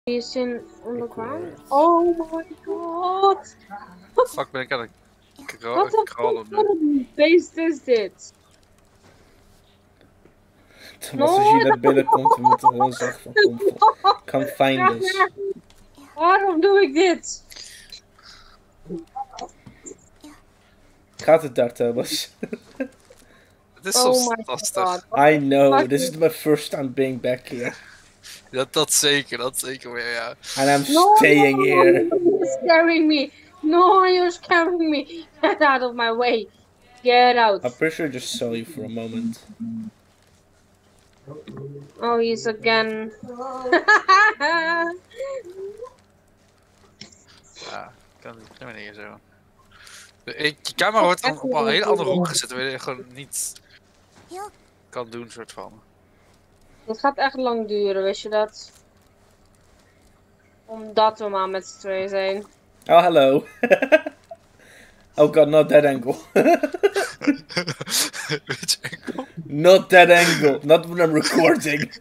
He's in on the ground. Oh my god! Fuck, ben ik aan het Wat een krallen nu. fucking beest is dit? Thomas, als je naar binnen komt, we moeten gewoon zacht van come find us. Waarom doe ik dit? Gaat het daar, Thomas? Het is zo lastig. I know, this is my first time being back here. Dat zeker weer, ja. And I'm staying here. You're scaring me. No, you're scaring me. Get out of my way. Get out. I'm pretty sure I just saw you for a moment. Oh, he's again. Ja, kan niet zo. Je camera wordt dan op een hele andere hoek gezet, waar je gewoon niet kan doen, soort van. Het gaat echt lang duren, wist je dat? Omdat we maar met z'n tweeën zijn. Oh, hello. Oh god, not that angle. Which angle? Not that angle. Not when I'm recording.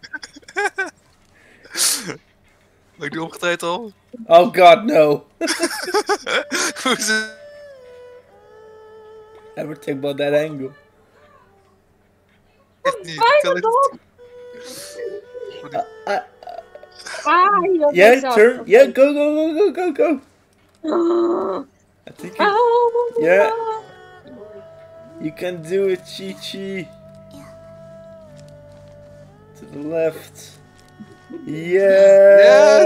Ben ik nu omgedraaid al? Oh god, no. Hoe is het? Everything but that angle. Echt niet, ik kan het Yeah, turn. Yeah, go. I think yeah. You can do it, Chi-Chi. To the left. Yeah.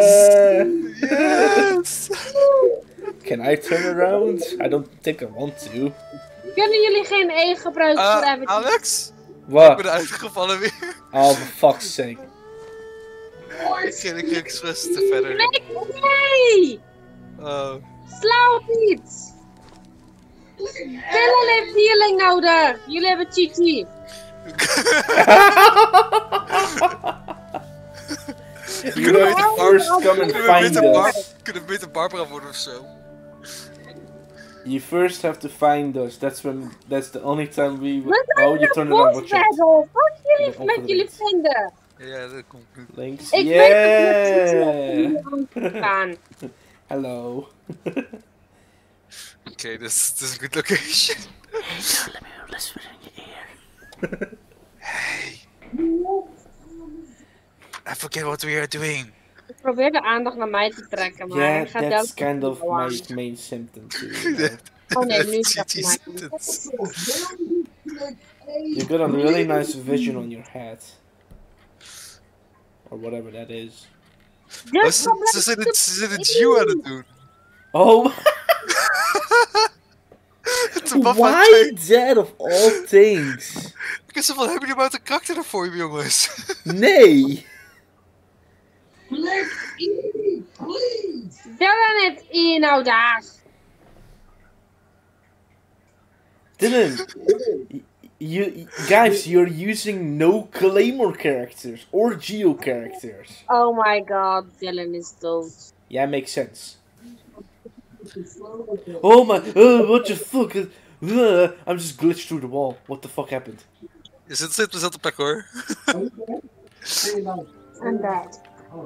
Yes! Can I turn around? I don't think I want to. Kunnen jullie geen E gebruiken voor even? Alex? What? Ik ben uitgevallen weer. Oh, for fuck's sake. Ik ging expres te verder. Nee! Oh. Sla op niet! Dylan heeft healing nodig! Jullie hebben Chi-Chi! You have to first come and find us. Kunnen we beter Barbara worden of zo? You first have to find us. That's the only time we will... Oh, you turn it on. Watch out. Wat jullie met jullie vinden? Ja, dat komt nu. Links. Ik Yeah! Gaan. Hello. Okay, this is a good location. Hey, let me whisper in your ear. Hey. I forget what we are doing. Ik probeer de aandacht naar mij te trekken, maar Yeah, hij gaat that's telkens kind of aan. my main symptom too. You know? Oh nee, nu is het mij. You got a really nice vision on your head. Or whatever that is. Ze zijn het Jew aan het doen. Oh! Why that of all things? Ik is van, hebben jullie maar een karakter ervoor, jongens? Nee! Dylan heeft I nou daar. Dylan! Guys, you're using no Claymore characters or Geo characters. Oh my god, Dylan is dood. Yeah, makes sense. Oh my, what the fuck? I'm just glitched through the wall. What the fuck happened? Je zit op dezelfde plek hoor. En dat.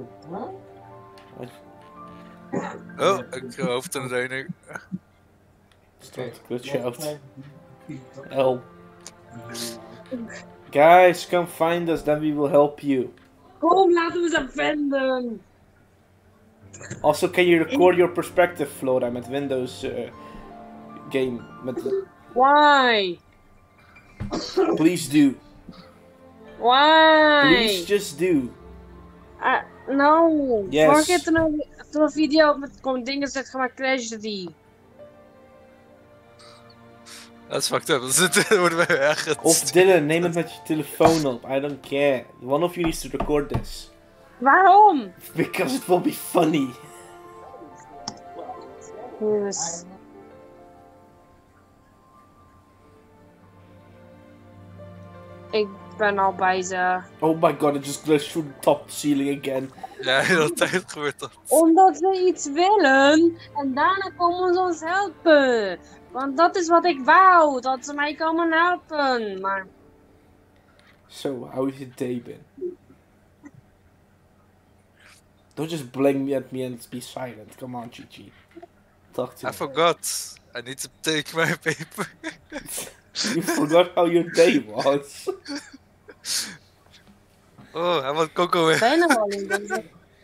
Oh, ik hoofd aan de deuner. Start to glitch out. Help. Guys, come find us, then we will help you. Kom, laten we ze vinden. Also, can you record your perspective, Flora, met Windows game? Why? Please do. Why? Please just do. No. Yes. Vorige keer toen een video met gewoon dingen zet gemaakt, crashte die. Dat is fucked up. Dat worden we echt. Of Dylan, neem het met je telefoon op. I don't care. One of you needs to record this. Waarom? Because it will be funny. Yes. Ik ben al bij ze. Oh my god, it just glitched through the top ceiling again. Ja, de hele tijd gebeurt dat. Omdat we iets willen en daarna komen ze ons helpen. Want dat is wat ik wou, dat ze mij komen helpen. Maar... So, how has your day been? Don't just blink at me and be silent. Come on, Chi-Chi. Talk to I me. forgot. I need to take my paper. You forgot how your day was. Oh, I want Coco weer. Bijna al in deze.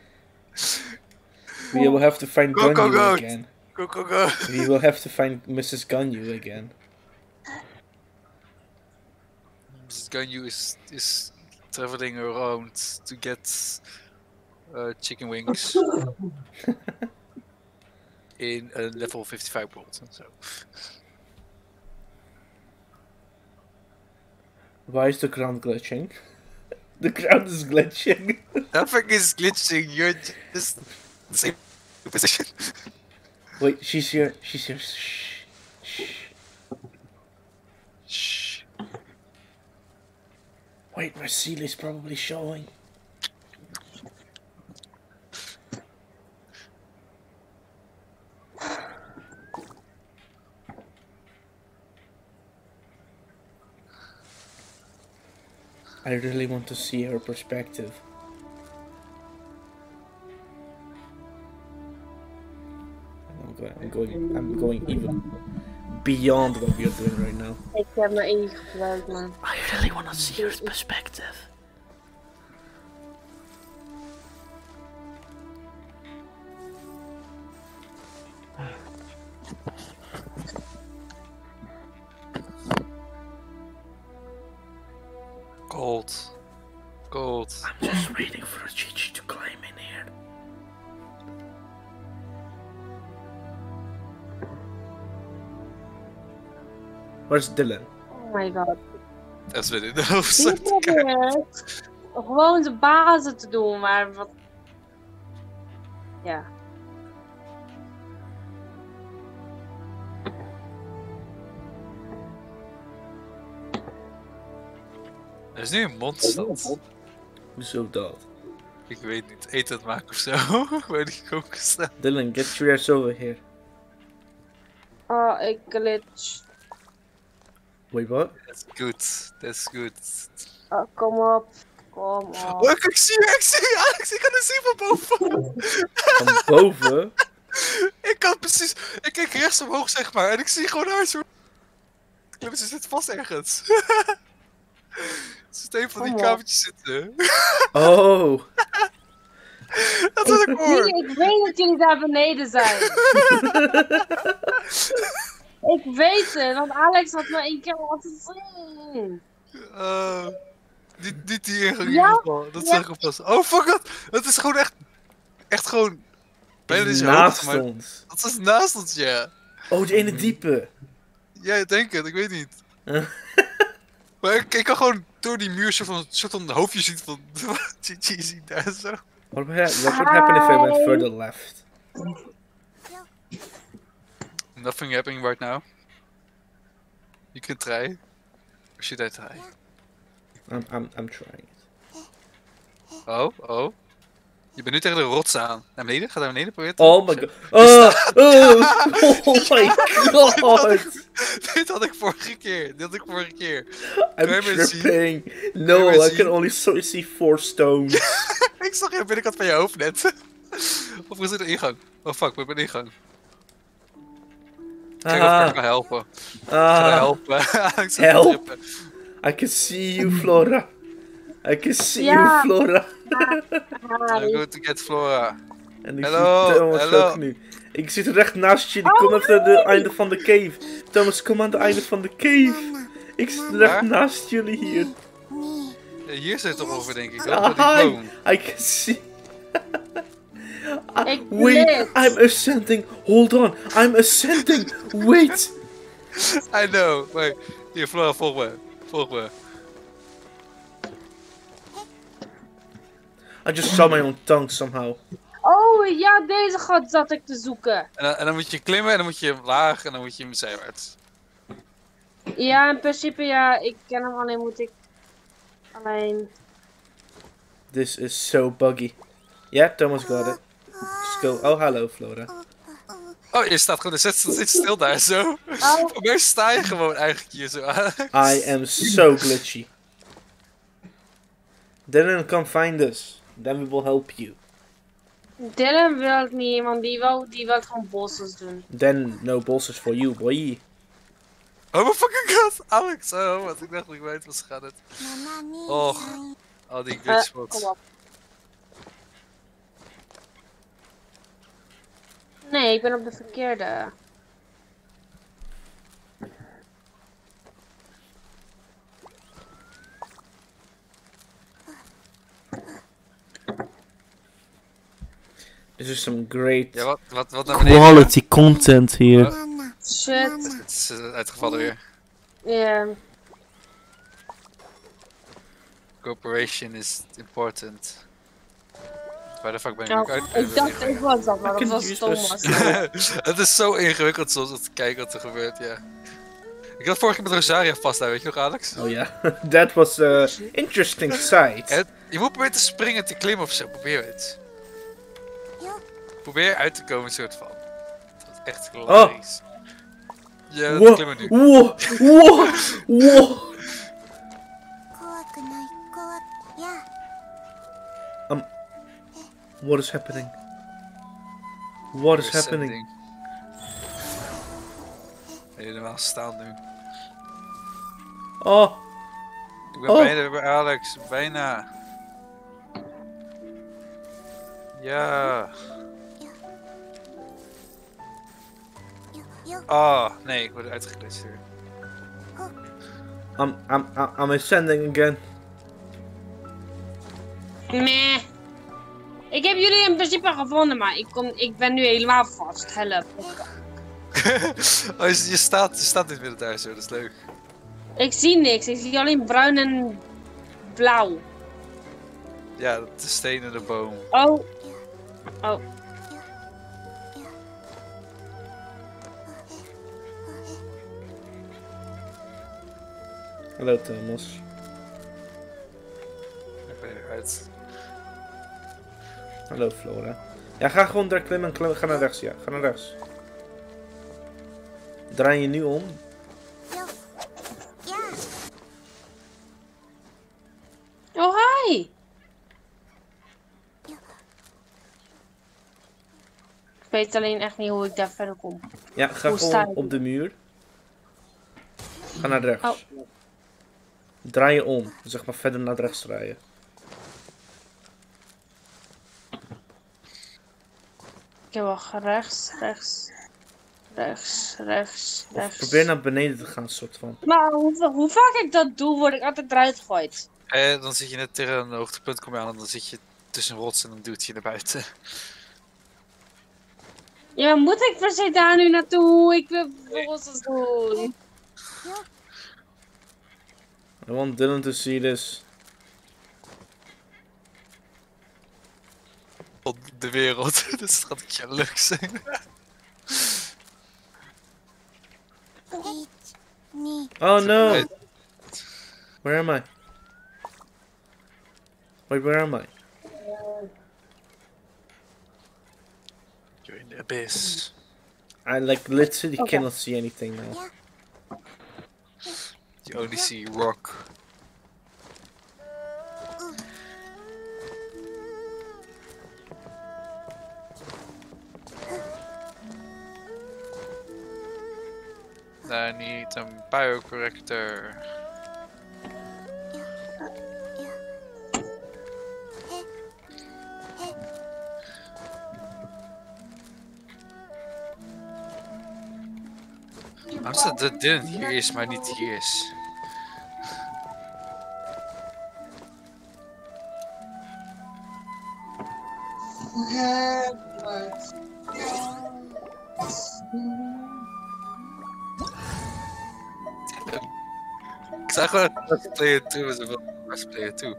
We will have to find Go, go, Ganyu go. again. Go, go, go. We will have to find Mrs. Ganyu again. Mrs. Ganyu is traveling around to get chicken wings in a level 55 world. So. Why is the ground glitching? The ground is glitching. Nothing is glitching. You're just the same position. Wait, she's here. She's here. Shh. Shh. Shh. Wait, my seal is probably showing. I really want to see her perspective. I'm going even beyond what we're doing right now. Ik heb me ingebruikt, man. I really want to see her perspective. Cold. Cold. I'm just waiting for Chi-Chi to climb in here. Where's Dylan? Oh my god. Dat is weer in de Ik hoofdstad. probeer gewoon de bazen te doen, maar wat... Ja. Er is nu een mondstand. Hoezo dat? Ik weet niet. Eten het maken of zo. Waar die koken staan. Dylan, get your ass over here. Oh, ik glitch. Wait, what? That's good. That's good. Oh, kom op. Kom op. Oh, ik zie je, Alex, ik kan het zien van boven. Van boven? Ik kan precies, ik kijk rechts omhoog zeg maar en ik zie gewoon haar zo. Ze zit vast ergens. Ze zit een van die Kom op. kamertjes zitten. Oh. Dat is wat ik hoor. Ik weet dat jullie daar beneden zijn. Ik weet het, want Alex had me 1 keer laten zien. Niet die ingang in Ja, ieder geval. Dat zeg ik alvast. Oh fuck it. Het is gewoon echt gewoon bijna deze Naast hoogte, maar ons. dat is naast ons, ja. Oh, die ene diepe. Ja, ik denk het, ik weet niet. Maar ik kan gewoon door die muur soort van hoofdje zien van Chi-Chi zien daar zo. What would happen if I went further left? Nothing happening right now. You can try. Or should I try? I'm trying it. Oh. Je bent nu tegen de rots aan. Naar beneden? Ga naar beneden proberen. Oh my god. Oh my god. Dit had ik vorige keer. I'm Kan je me zien? tripping. Kan No, je me I zien? can only see 4 stones. Ik zag je aan de binnenkant van je hoofd net. Of is het de ingang? Oh fuck, we hebben een ingang. Kijk of ik kan helpen. Ik ga helpen. Ik zit Help. te trippen. I can see you, Flora. I can see Ja. you, Flora. I'm going to get Flora. En ik Hello, zie Thomas hello. ook nu. Ik zit recht naast je. Die komt op het einde van de cave. Thomas, kom aan het einde van de cave. Ik zit recht Waar? naast jullie hier. Ja, hier zit het toch over, denk ik. Ah, Op die hi. boom. I can see. Ik Wait, glitch. I'm ascending. Hold on, I'm ascending. Wait. I know. Wait. Hier, Flora, volg me. Volg me. I just saw my own tongue somehow. Oh ja, deze gat zat ik te zoeken. En dan moet je klimmen en dan moet je laag en dan moet je zijwaarts. Ja, in principe ja, ik ken hem, alleen moet ik... Alleen... This is so buggy. Yeah, Thomas got it. Just go. Oh, hello, Flora. Oh, je staat gewoon zit stil daar zo. Oh, Voor mij sta je gewoon eigenlijk hier zo aan. I am so glitchy. Dylan, come find us. Then we will help you. Dylan wil ik niet, want die wil gewoon bosses doen. Then no bosses for you, boy. Oh my fucking god, Alex! Oh, wat ik dacht dat ik weet was gaat het. Oh, al die glitch spots. Kom op. Nee, ik ben op de verkeerde. This is some great Ja, wat naar beneden? quality content hier. Shit. Het is uitgevallen weer. Ja. Cooperation is important. Waar de fuck ben ik Nou, uit? ik dacht ik was dat, maar dat was stom. Het is zo ingewikkeld soms om te kijken wat er gebeurt, ja. Ik had vorige keer met Rosaria vasthouden, weet je nog, Alex? Oh ja, that was a interesting sight. Je moet proberen te springen, te klimmen of zo. Probeer het. Probeer uit te komen, soort van. Dat is echt hilarisch. Ja, dat klimmen nu. Wow, wow, wow. What is happening? What is happening? Helemaal staan nu. Oh, Ik ben bijna bij Alex, bijna. Ja. Oh, nee, ik word uitgeglitst hier. I'm ascending again. Meh. Ik heb jullie in principe gevonden, maar ik ben nu helemaal vast. Help. Oh, je staat niet meer thuis, hoor. Dat is leuk. Ik zie niks. Ik zie alleen bruin en blauw. Ja, de steen in de boom. Oh. Oh. Hallo Thomas. Ik ben eruit. Hallo Flora. Ja, ga gewoon daar klimmen en ga naar rechts. Ja, ga naar rechts. Draai je nu om. Oh, hi. Ik weet alleen echt niet hoe ik daar verder kom. Ja, ga Hoe sta gewoon je? op de muur. Ga naar rechts. Oh. Draai je om. Zeg maar verder naar rechts draaien. Ik heb wel rechts. Of probeer naar beneden te gaan, soort van. Maar hoe vaak ik dat doe, word ik altijd eruit gegooid. Dan zit je net tegen een hoogtepunt, kom je aan en dan zit je tussen rots en dan duwt je naar buiten. Ja, maar moet ik per se daar nu naartoe? Ik wil bosses doen. I want Dylan to see this. Op de wereld, dus het gaat een keer leuk zijn. Oh no! Where am I? Wait, where am I? You're in the abyss. I literally Okay. cannot see anything now. You only see rock. I need een biocorrector. Waarom staat dat Dylan hier is, maar niet hier is? Ik zag gewoon Player 2 was een Player 2.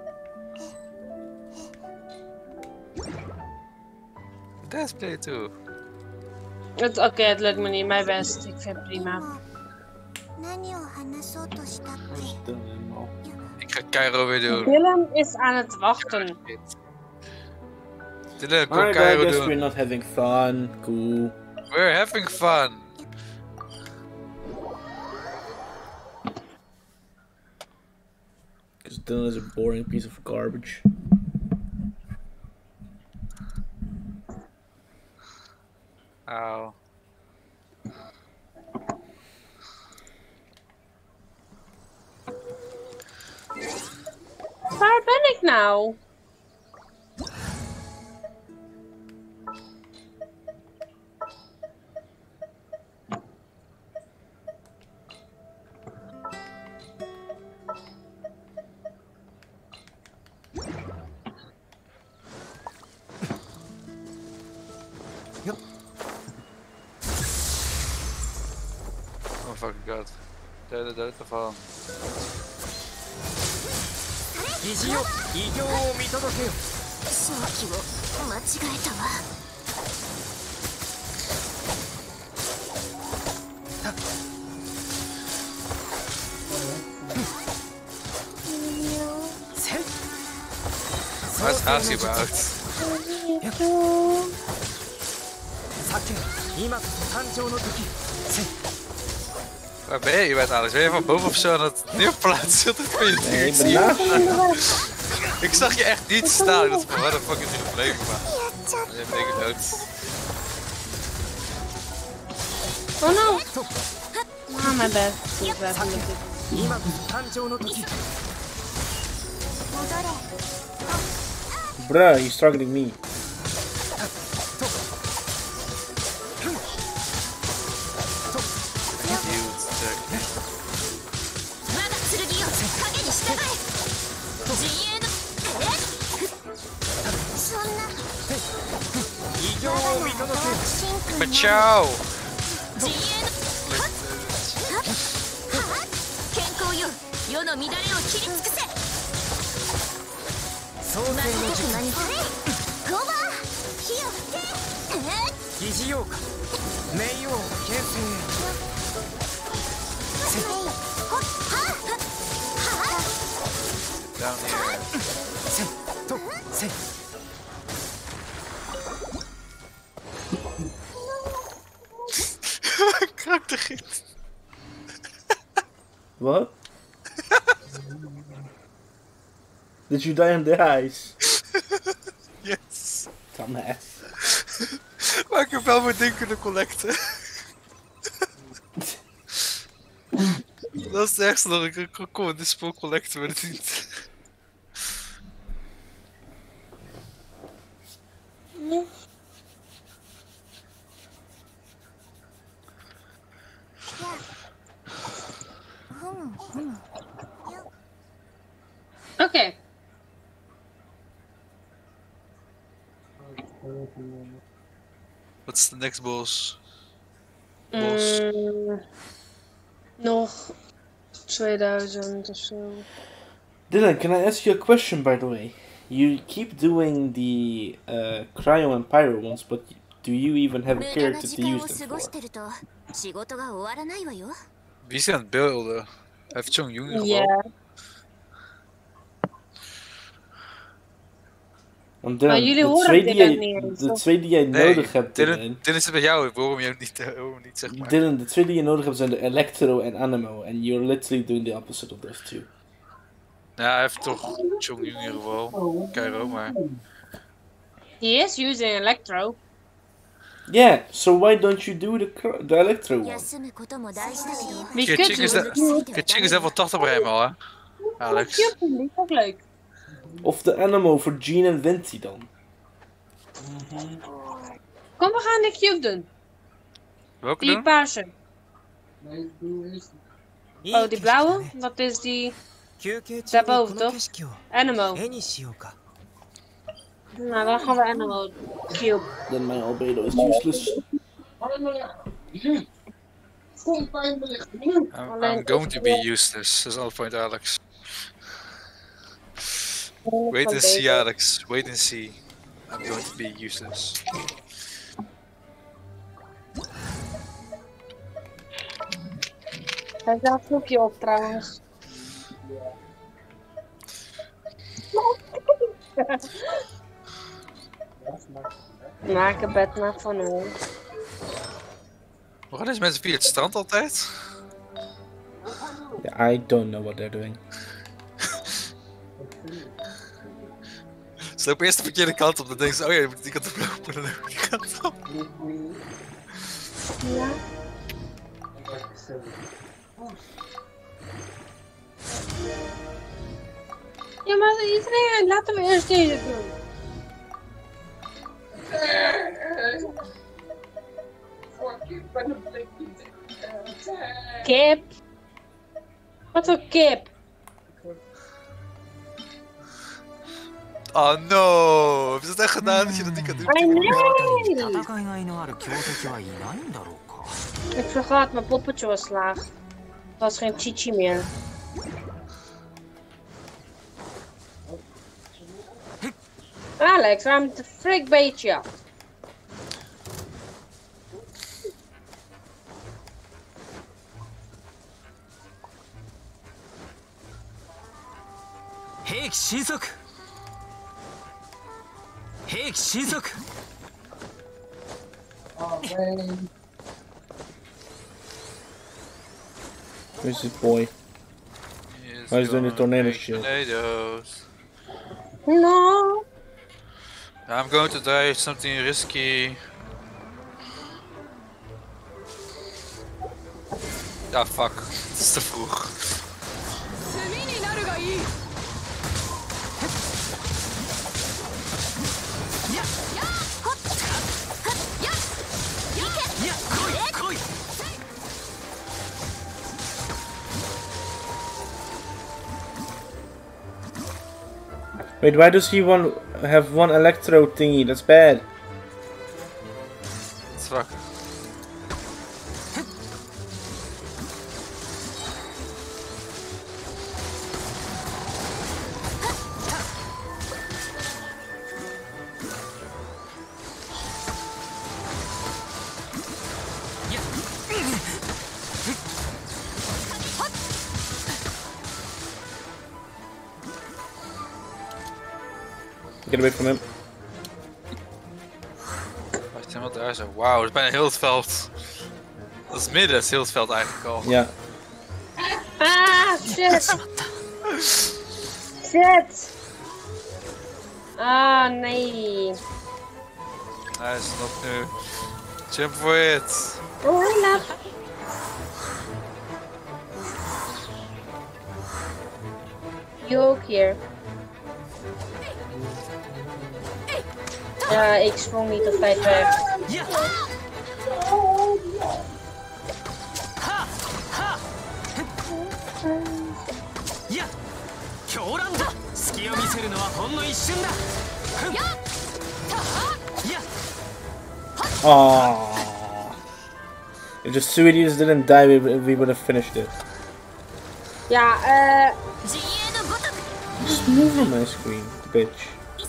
That's Player 2. Oké, het lukt me niet. Mijn best. Ik vind het prima. Ik ga Cairo weer doen. Dylan is aan het wachten. Dylan, kom Alright, I Cairo guess doen. we're not having fun. Cool. We're having fun. Because Dylan is a boring piece of garbage. Auw. Waar ben ik nou? Oh fucking god. Derde dood ervan. 疑似よ異形を見届けよ正気を間違えたわせん What's Asi about? さけ今こそ誕生の時せん Waar ben je? Je bent Alex. Ben je van boven of zo aan het neerplaatsen? Dat vind je Nee, ik niet. ben naast. Ik zag je echt niet staan. Dat is van waar de fuck is die gebleven, maar. Je bent ik dood. Oh no! Ah, my bad. Too bad. 今こそ誕生の時 Bruh, he's targeting me. Huge check. 我が剣よ影に従え陣営のそんな異形を見届けよ Met jou! 陣営の健康よ世の乱れを切り尽くせ創世の時期何ゴバ火を振って疑似ようか冥王形成 Down here. せんとせん Krachtig. What? Did you die in the eyes? Yes. Dumbass. Maar ik heb wel mijn ding kunnen collecten. Dat is het ergste dat ik kon in dit spel collecten, maar het niet. Oké. What's the next boss? Boss. Nog 2000 of zo. Dylan, can I ask you a question, by the way? You keep doing the Cryo and Pyro ones, but do you even have a 無駄な character 時 to 間 use を them 過ごし for? てると仕事が終わらないわよ Wie is hij aan het beelden? Hij heeft zo'n jongen Ja. gewoon. Want Dylan, Maar jullie de horen twee dit die ook jij- niet eens, de toch? twee die jij nodig hebt, Dylan, Dylan. Dylan zit bij jou, ik hoor hem niet, zeg maar. Dylan, de twee die je nodig hebt zijn de Electro en Anemo. And you're literally doing the opposite of those two. Ja, hij heeft toch Chong Jung in ieder geval. Cairo, maar... He is using Electro. Yeah, so why don't you do the Electro one? 休むことも大事だけど Wie Kid kunt Ching is, doen? Kid Ching is level 80 bij hem al, hè? Alex. Cube, die is ook leuk. Of de Anemo voor Jean en Vinci dan? Kom, we gaan de cube doen. Welke Die doen? paarse. い Oh, い die 景色だ blauwe? ね Dat is die 休憩中に daarboven, この toch? 景色を Anemo. 絵にしようか Nou, dan gaan we Anemo cube. Then my albedo is useless. I'm going to be useless, is all point, Alex. Wait and see, Alex. Wait and see. I'm going to be useless. Hij staat een vloekje op trouwens. Maak een bed maar van hem. Waarom deze mensen via het strand altijd? Yeah, I don't know what they're doing. Ze lopen eerst de verkeerde kant op, dan denken ze, oh ja, je moet die kant op lopen. Ja. Ja, maar iedereen, laten we eerst deze doen. Kip. Wat voor kip? Oh no! Hebben ze het echt gedaan dat je dat niet kan doen? Nee! Ik vergat, mijn poppetje was laag. Het was geen chichi meer. Alex, waarom de frik beet je? Heik Shinsoku! Heik Shinsoku! Where's this boy? Oh, he's doing the tornado shit. Tornadoes. No. I'm going to die something risky. Ah fuck, het is te vroeg. Wait, why does he have one electro thingy? That's bad. It's fuck. Get away from him. Wacht, helemaal daar zo. Wauw, dat is bijna heel het veld. Dat is midden, dat is heel het veld eigenlijk al. Ja. Ah, shit. Shit. Ah, nee. Hij is nog nu. Jump for it. Oh, hij laat. Je ook hier. Ja, ik sprong niet op tijd weg. Aww. If the Sweeties didn't die, we would have finished it. Ja, Just move on my screen, bitch.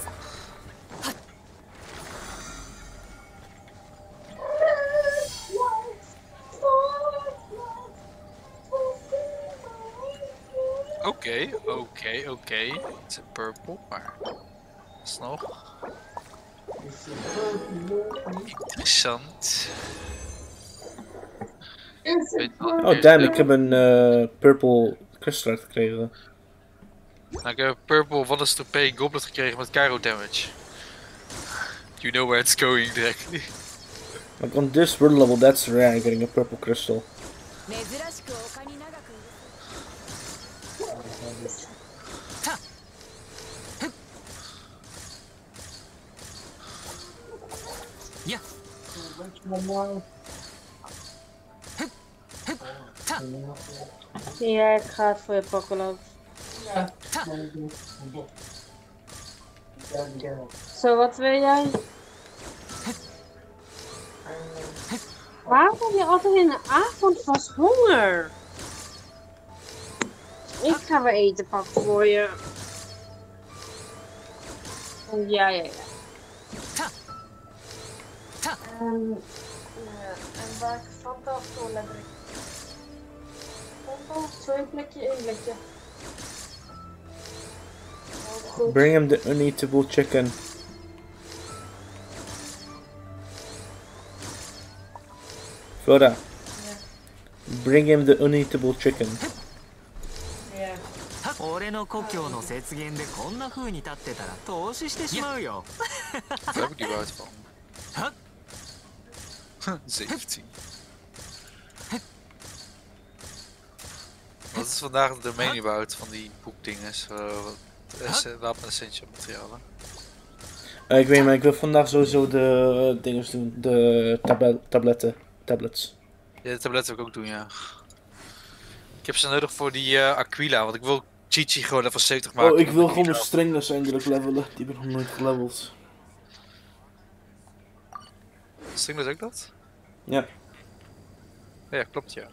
Oké. Het is een purple, maar... Alsnog. Interessant. Oh damn, ik heb een purple crystal gekregen. Nou, ik heb een purple Wanderstropee goblet gekregen met Cairo damage. You know where it's going directly. Like on this world level, that's rare, getting a purple crystal. ja, ik ga het voor je pakken, love. Zo, wat wil jij? Waarom heb je altijd in de avond vast honger? Ik ga weer eten pakken voor je. Ja. En waar ik Fanta of zo lekker. Fanta, 2 plekje, 1 plekje. Bring him the uneatable chicken. Flora. Yeah. Bring him the uneatable chicken. Yeah. 俺の故郷の雪原でこんな風に立ってたら投資してしまうよ。 Daar heb ik die buiten van. 17. Wat is vandaag de domein überhaupt van die boekdinges? Wapen-essential materialen. Ik weet maar ik wil vandaag sowieso de dinges doen. De tablets. Ja, de tabletten wil ik ook doen, ja. Ik heb ze nodig voor die Aquila, want ik wil Chichi gewoon level 70 maken. Oh, ik wil gewoon mijn stringless eindelijk levelen. Die ben ik nog nooit geleveld. Stringless ook dat? Ja. Ja, klopt, ja.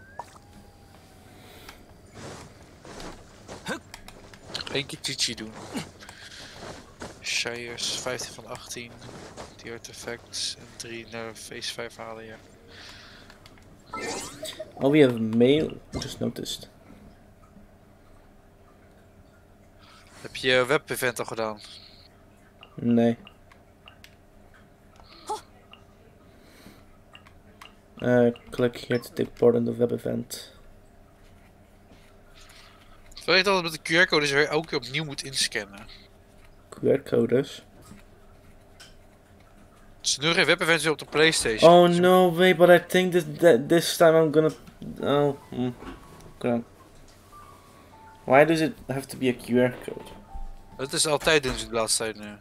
Eén keer Chichi doen. Shires, 15 van 18. Die artifacts en 3 naar phase 5 halen, ja. Oh, we have mail. Just noticed. Heb je web-event al gedaan? Nee. Click here to take part in the web event. Ik weet dat het met de QR-codes weer elke keer opnieuw moet inscannen. QR-codes? Het is nu geen web-event op de PlayStation. Oh no, wait, but I think this time I'm gonna. Oh, okay. Why does it have to be a QR code? Dat is altijd doen ze de laatste tijd nu.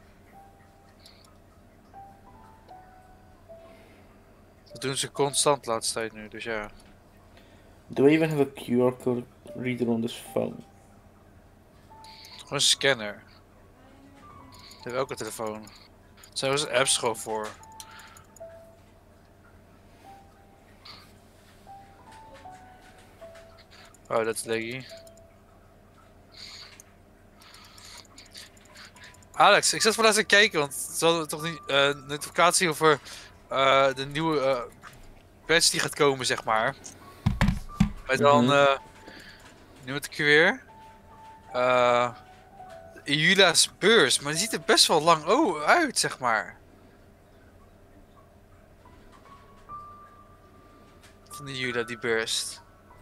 Dat doen ze constant de laatste tijd nu, dus ja. Do we even have a QR code reader on this phone? Gewoon een scanner. Dat heeft elke telefoon. Er zijn wel eens apps gewoon voor. Oh, dat is laggy. Alex, ik zat vandaag te kijken, want ze hadden toch niet notificatie over de nieuwe patch die gaat komen, zeg maar. Maar dan, nu moet ik weer. Eula's beurs, maar die ziet er best wel lang uit, zeg maar. Van die Eula, die burst.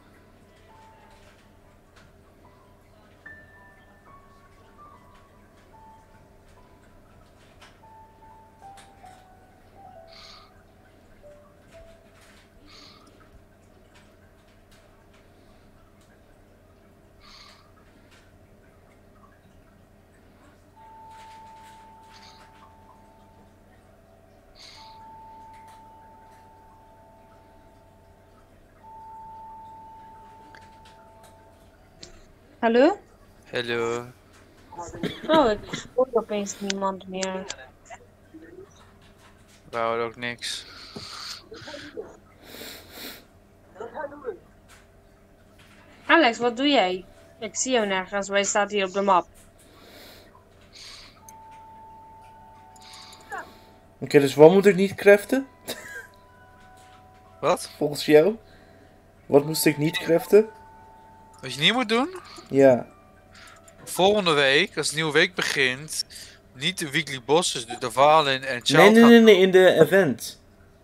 Hallo? Hallo. Oh, ik hoor opeens niemand meer. We houden ook niks. Alex, wat doe jij? Ik zie jou nergens, maar je staat hier op de map. Oké, dus wat moet ik niet craften? Wat? Volgens jou? Wat moest ik niet craften? Wat je niet moet doen? Ja. Volgende week, als de nieuwe week begint, niet de weekly bosses, de Dvalin en Child. Nee, in de event.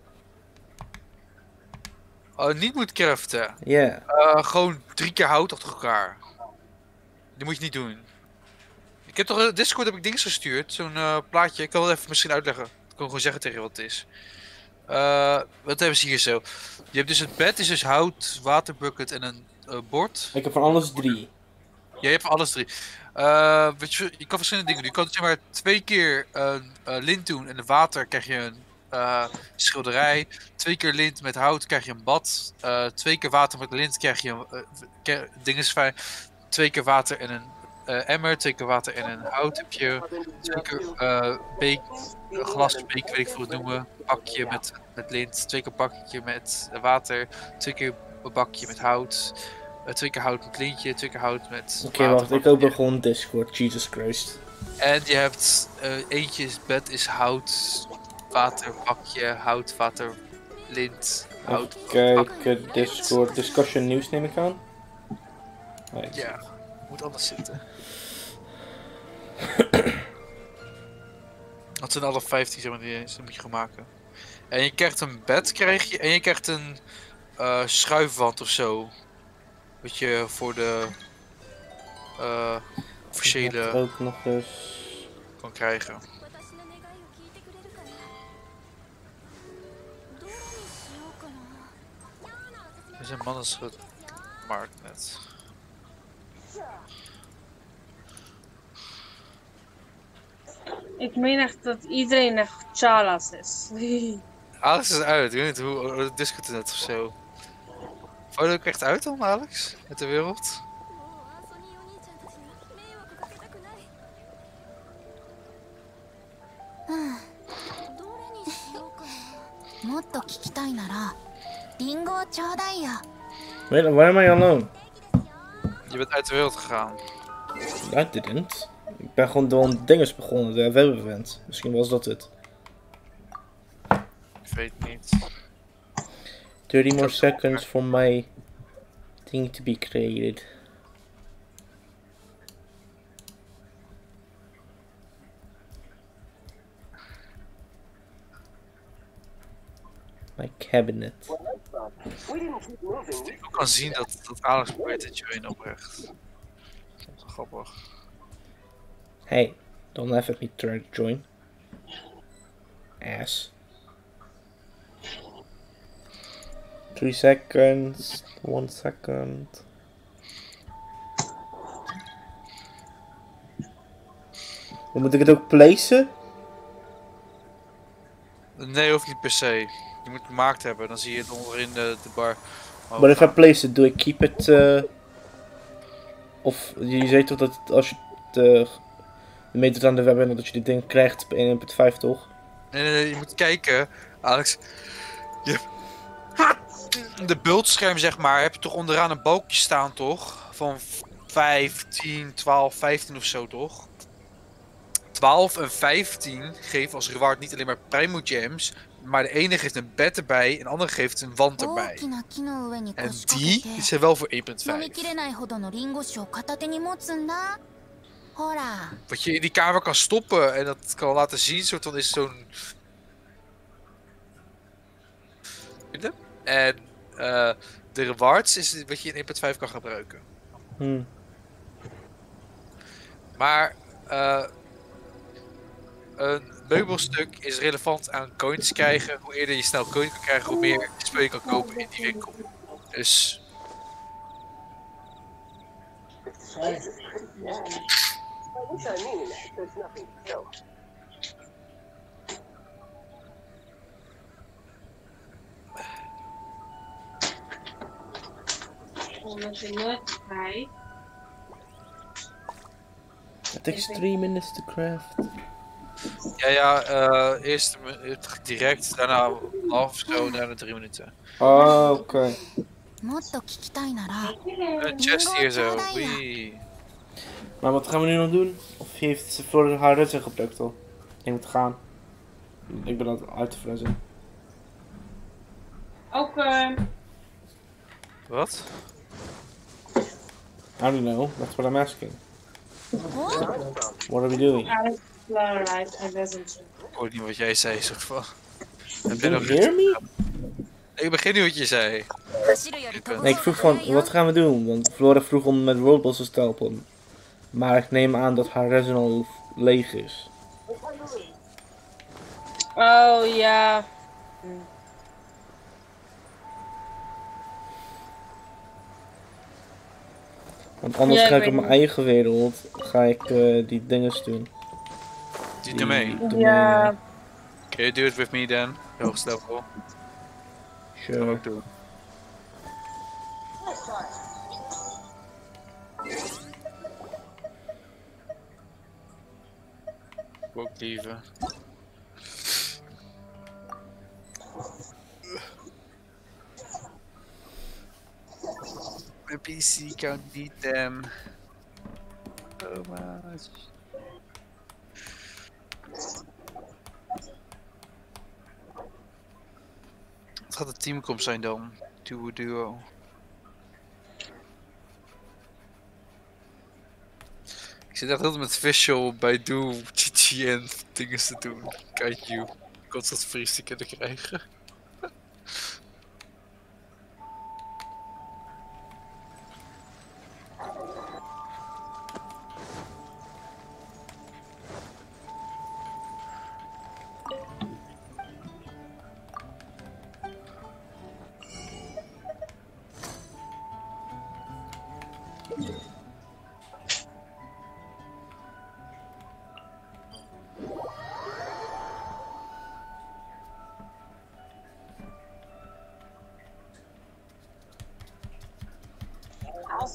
Oh, niet moet craften. Ja. Gewoon 3 keer hout achter elkaar. Die moet je niet doen. Ik heb toch Discord heb ik dingen gestuurd, zo'n plaatje. Ik kan het even misschien uitleggen. Ik kan gewoon zeggen tegen je wat het is. Wat hebben ze hier zo? Je hebt dus het bed, is dus hout, waterbucket en een bord. Ik heb van alles 3. Ja, je hebt van alles 3. Weet je kan verschillende dingen doen. Je kan zeg maar 2 keer lint doen en in water krijg je een schilderij. 2 keer lint met hout krijg je een bad. 2 keer water met lint krijg je een dingesfijn. 2 keer water en een emmer. 2 keer water en een hout heb je. 2 keer glas, beek, weet ik veel het noemen. Bakje met lint. 2 keer bakje met water. 2 keer een bakje met hout. 2 keer hout met lintje, 2 keer hout met Oké, wacht, ik open gewoon Discord, Jesus Christ. En je hebt eentje bed is hout, water, bakje, hout, water, lint, hout. Kijk, Discord, discussion nieuws neem ik aan. Ja, moet anders zitten. Dat zijn alle 15 zeg maar, die moet je gaan maken. En je krijgt een bed krijg je en je krijgt een schuifwand of zo. Wat je voor de officiële ook nog eens kan krijgen. Er is een mannenschut markt net. Ik meen echt dat iedereen echt Chalas is. Alex is uit. Ik weet niet hoe Discord is net of zo. Val je er ook echt uit dan, Alex? Met de wereld? もうアンソニーお兄ちゃんたちに迷惑かけたくないどれにしようかなもっと聞きたいならリンゴをちょうだいよ Wait, why am I alone? Je bent uit de wereld gegaan. I didn't. Ik ben gewoon door een dinges begonnen, de web-event. Misschien was dat het. Ik weet niet. 30 more seconds for my thing to be created. My cabinet. Ik kan zien dat Alex probeert te joinen oprecht. Dat is wel grappig. Hey, don't laugh at me trying to join. Ass. 3 seconds. 1 second. Moet ik het ook placen? Nee, hoeft niet per se. Je moet het gemaakt hebben, dan zie je het onderin de bar. Maar if I place it, do I keep it? Of je zei toch dat als je het meet aan de web en dat je dit ding krijgt op 1.5 toch? Nee, je moet kijken, Alex. Je hebt de beeldscherm, zeg maar, heb je toch onderaan een balkje staan, toch? Van 5, 10, 12, 15 of zo, toch? 12 en 15 geven als reward niet alleen maar Primo Gems, maar de ene geeft een bed erbij en de andere geeft een wand 大 erbij. きな木の上に En 腰掛け die て zijn wel voor 飲みきれ 1.5. ないほどのリンゴ酒を片手に持つんだほら Wat je in die kamer kan stoppen en dat kan laten zien, soort van is zo'n... En de rewards is wat je in 1.5 kan gebruiken. Maar een meubelstuk is relevant aan coins krijgen. Hoe eerder je snel coins kan krijgen, hoe meer spul je kan kopen in die winkel. Dus... Omdat je nooit krijgt. It takes 3 minutes to craft. Ja, eerst direct, daarna een half zo, daarna 3 minuten. Oh, oké. もっと聞きたいなら Een chest hier zo, wee. Maar wat gaan we nu nog doen? Of heeft ze voor haar redden gebruikt al? Ik moet gaan. Ik ben aan het uitfressen. Ook Wat? I don't know, that's what I'm asking. お What are we doing? Alex Clarice en Resident. Ik hoorde niet wat jij zei, soort van. Can you hear me? Ik begin niet wat je zei. 走るより飛ぶ Nee, ik vroeg van, wat gaan we doen? Want Flora vroeg om met roadbosses te helpen. Maar ik neem aan dat haar resin al leeg is. Oh ja. Want anders Ja, ga ik ik op weet mijn eigen wereld, ga ik die dinges doen. Die domein. domein, Ja. Can you do it with me then? De hoogste level. Dat gaan we Sure. ook doen. Ik wil ook liever. Mijn PC kan niet so much. Wat gaat het teamcomp zijn dan? Duo. Ik zit echt altijd met Visual bij Doom, GG en dingen te doen. Kijk you. Ik had dat vrees te kunnen krijgen.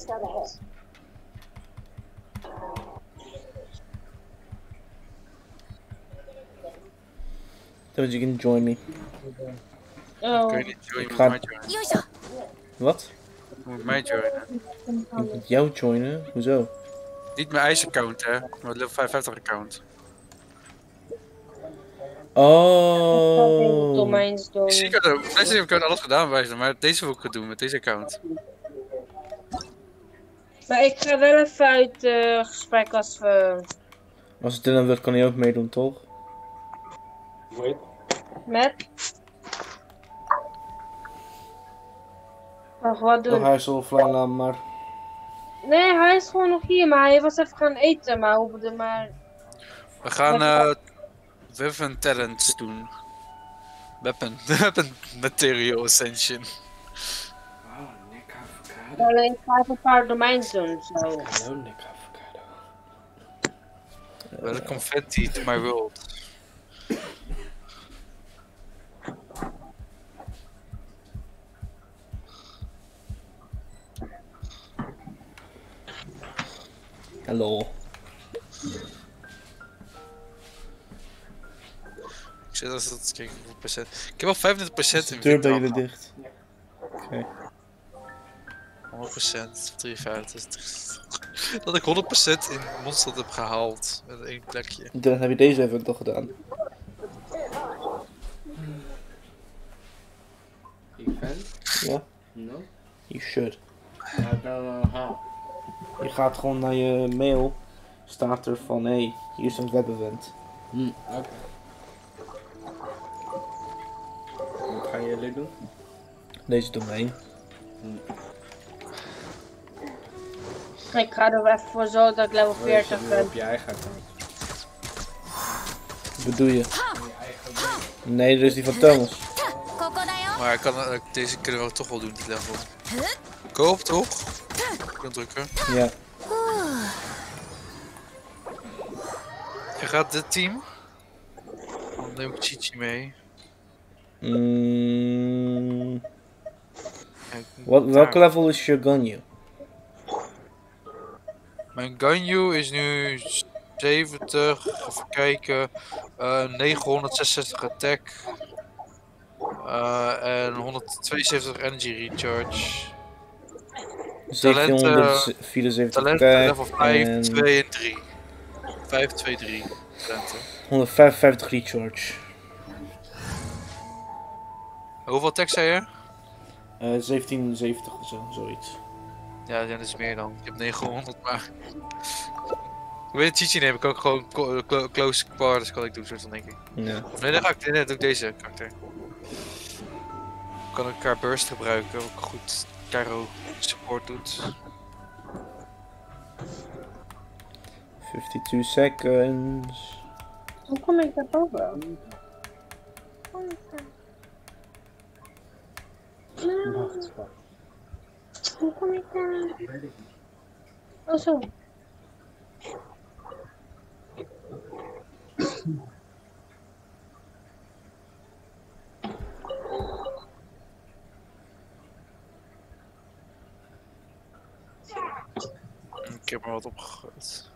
Thomas, you can join me. Oh. Kun je niet joinen, Ik je moet ga- mij joinen. よいしょ Wat? Je moet mij joinen. Ik moet jou joinen? Hoezo? Niet mijn ijsaccount, hè. Mijn level 55 account. Oh. Domeins doen. Ik heb PlayStation alles gedaan bij ze, maar deze wil ik het doen met deze account. Maar ik ga wel even uit gesprek als we... Als Dylan wil, kan hij ook meedoen, toch? Met? Ach, wat doen? Oh, hij is offline, laat maar. Nee, hij is gewoon nog hier, maar hij was even gaan eten, maar hoefde maar... We gaan weapon talents doen. Weapon material ascension. Oh, Nick Avocado. Alleen ik ga even een paar domeins doen, zo. Hallo, Nick Avocado. Welcome Fenty to my world. Hallo. Ik zit als dat kijken hoeveel procent. Ik heb al 35% in De deur bij Vietnam. jullie dicht. Oké. 100%, 53. Dat ik 100% in Mondstad heb gehaald. Met één plekje. Dan heb je deze even toch gedaan. You can? Ja, No? you should. I don't know how. Je gaat gewoon naar je mail. Staat er van, hé, hier is een webevent. Okay. Wat gaan jullie doen? Deze domein. Ik ga er even voor zorgen dat ik level 40 Op ben. je eigen account. Wat bedoel je? Nee, dat is die van Thomas. ここだよ Maar ik kan, deze kunnen we toch wel doen, die level. Koop toch? Ik kan drukken. Ja. Je gaat dit team. Dan neem ik Chichi mee. Kijk, Welke level is Shogunyu? Mijn Ganyu is nu 70. Even kijken. 966 attack. En 172 energy recharge. 1774 Talenten level attack 5, en 2 en 3. 5, 2, 3. Talenten. 155 recharge. Hoeveel attack zei je? 1770 of zo, zoiets. Ja, dat is meer dan. Ik heb 900, maar... Ik weet het, Chichi neem ik ook gewoon close quarters kan ik doen, soort van denk ik. Ja. Of nee, dan ga ik, nee, doe ik deze karakter. Kan ik elkaar burst gebruiken, ook goed Cairo support doet. 52 seconds. Hoe kom ik daar boven? Wacht, wacht. Hoe kom ik daar? Oh zo. Ik heb er wat opgegooid.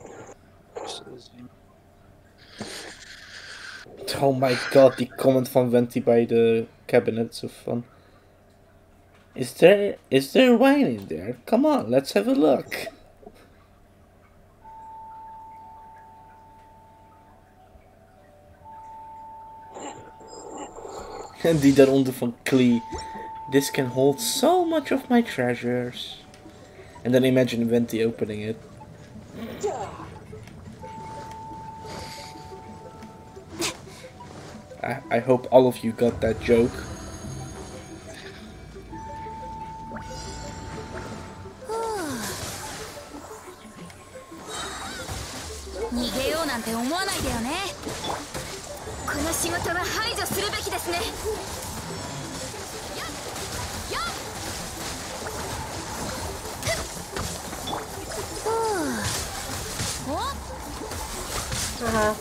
Oh my god, die comment van Venti bij de cabinet, zo van... Is there wine in there? Come on, let's have a look. En die daaronder van Klee. This can hold so much of my treasures. And then imagine Venti opening it. I hope all of you got that joke. Aha.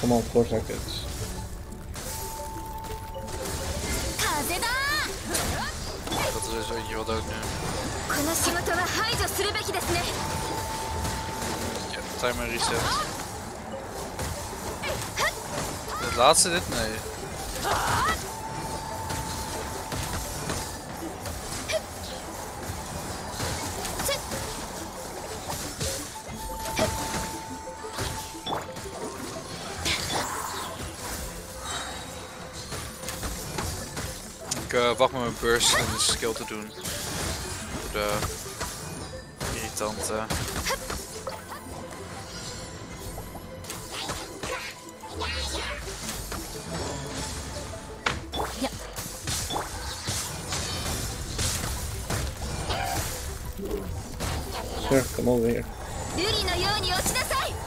Come on, 4 seconds. 風だ Dat is eentje wat ook nu. この仕事は排除するべきですね Ja, timer reset. Het laatste dit? Nee. Ik wacht met mijn burst en de skill te doen. Voor de irritante. Sir, come over here. 瑠璃のように落ちなさい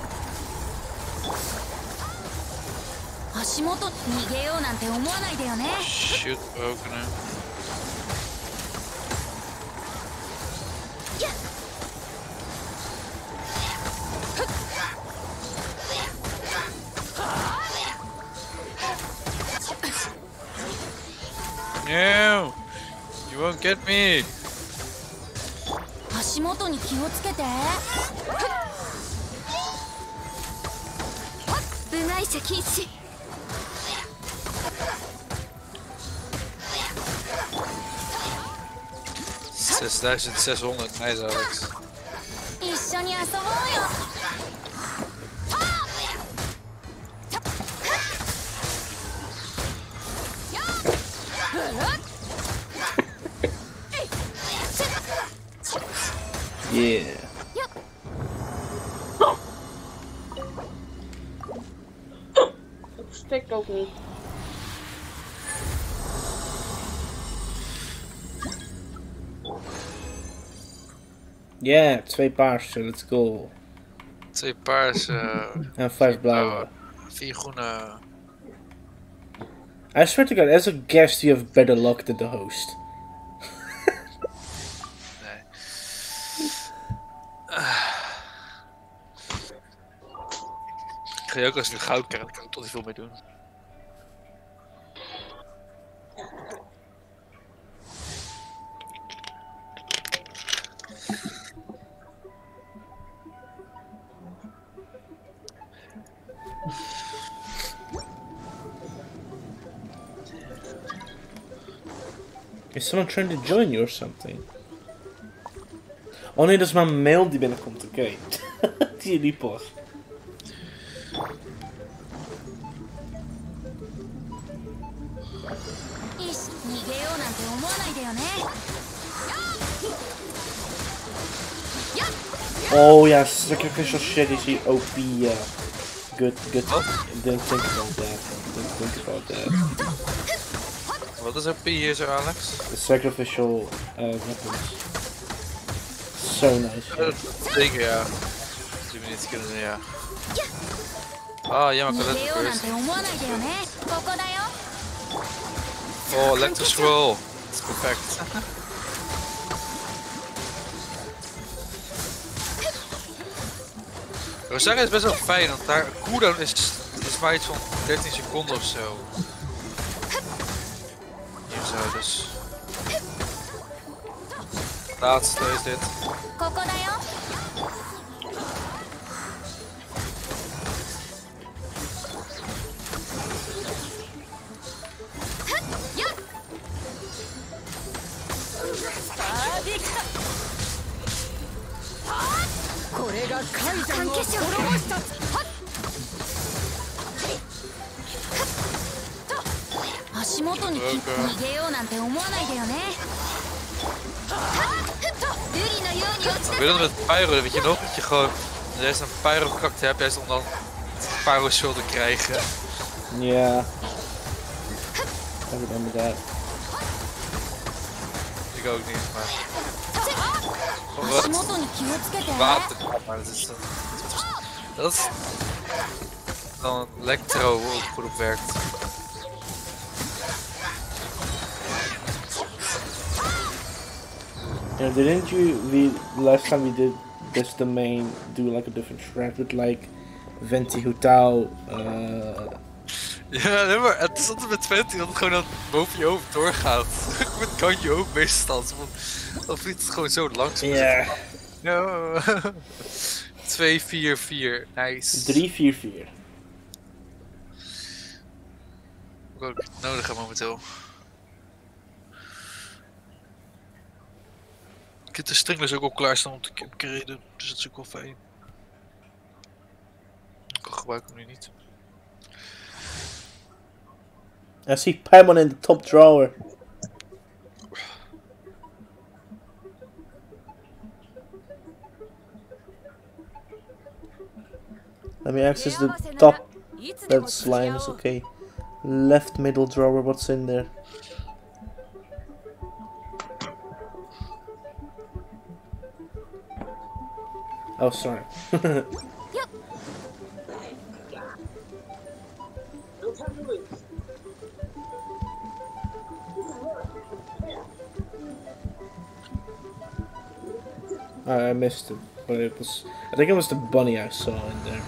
足元逃げようなんて思わないでよね Shoot, ook nu. No! You won't get me! 足元に気をつけて部外者禁止 6600, nice Alex. 一緒に遊ぼうよ Yeah. Stik ook niet. Yeah, 2 paarse, let's go. 2 paarse. En 5 blauwe. 4 groene. I swear to God, as a guest you have better luck than the host. Nee. Ik ga je ook als ik goud krijg, dan kan ik toch niet veel mee doen. Is someone trying to join you or something? Oh nee, dat is mijn mail die binnenkomt, oké. Die niet pas. Oh ja, sacrificial shit is hier OP, good. Didn't think about that. Wat is OP hier zo, Alex? The sacrificial weapons. So nice. Zeker, ja. Die we niet kunnen doen, ja. Ah, ja, maar ik kan het first. Oh, electric scroll. Dat is perfect. Rosaria is best wel fijn, want daar cooldown is maar iets van 13 seconden of zo. Hier zo, dus. Laatste is dit. Ik weet dat met Pyro, weet je nog, dat je gewoon juist een Pyro gekakt hebt, juist om dan Pyro Soul te krijgen. Ja. I remember that. Ik ook niet, maar... Wat? Water, maar dat is dan Electro ook goed op werkt. Yeah, didn't you, last time we did this domain, do like a different strat with like Venti Hutao. Ja, nee, maar het is altijd met Venti dat het gewoon dan boven je hoofd doorgaat. Met kantje ook meestal. Dan vliegt het gewoon zo langs. Ja. No. 2, 4, 4. Nice. 3, 4, 4. Ook nodig heb momenteel. Ik heb de stringlers ook al klaarstaan om te upgraden, dus dat is ook wel fijn. Ik gebruik hem nu niet. I see Paimon in the top drawer. Let me access the top. That slime is okay. Left middle drawer, what's in there? Oh, sorry. I missed it, but it was. I think it was the bunny I saw in there.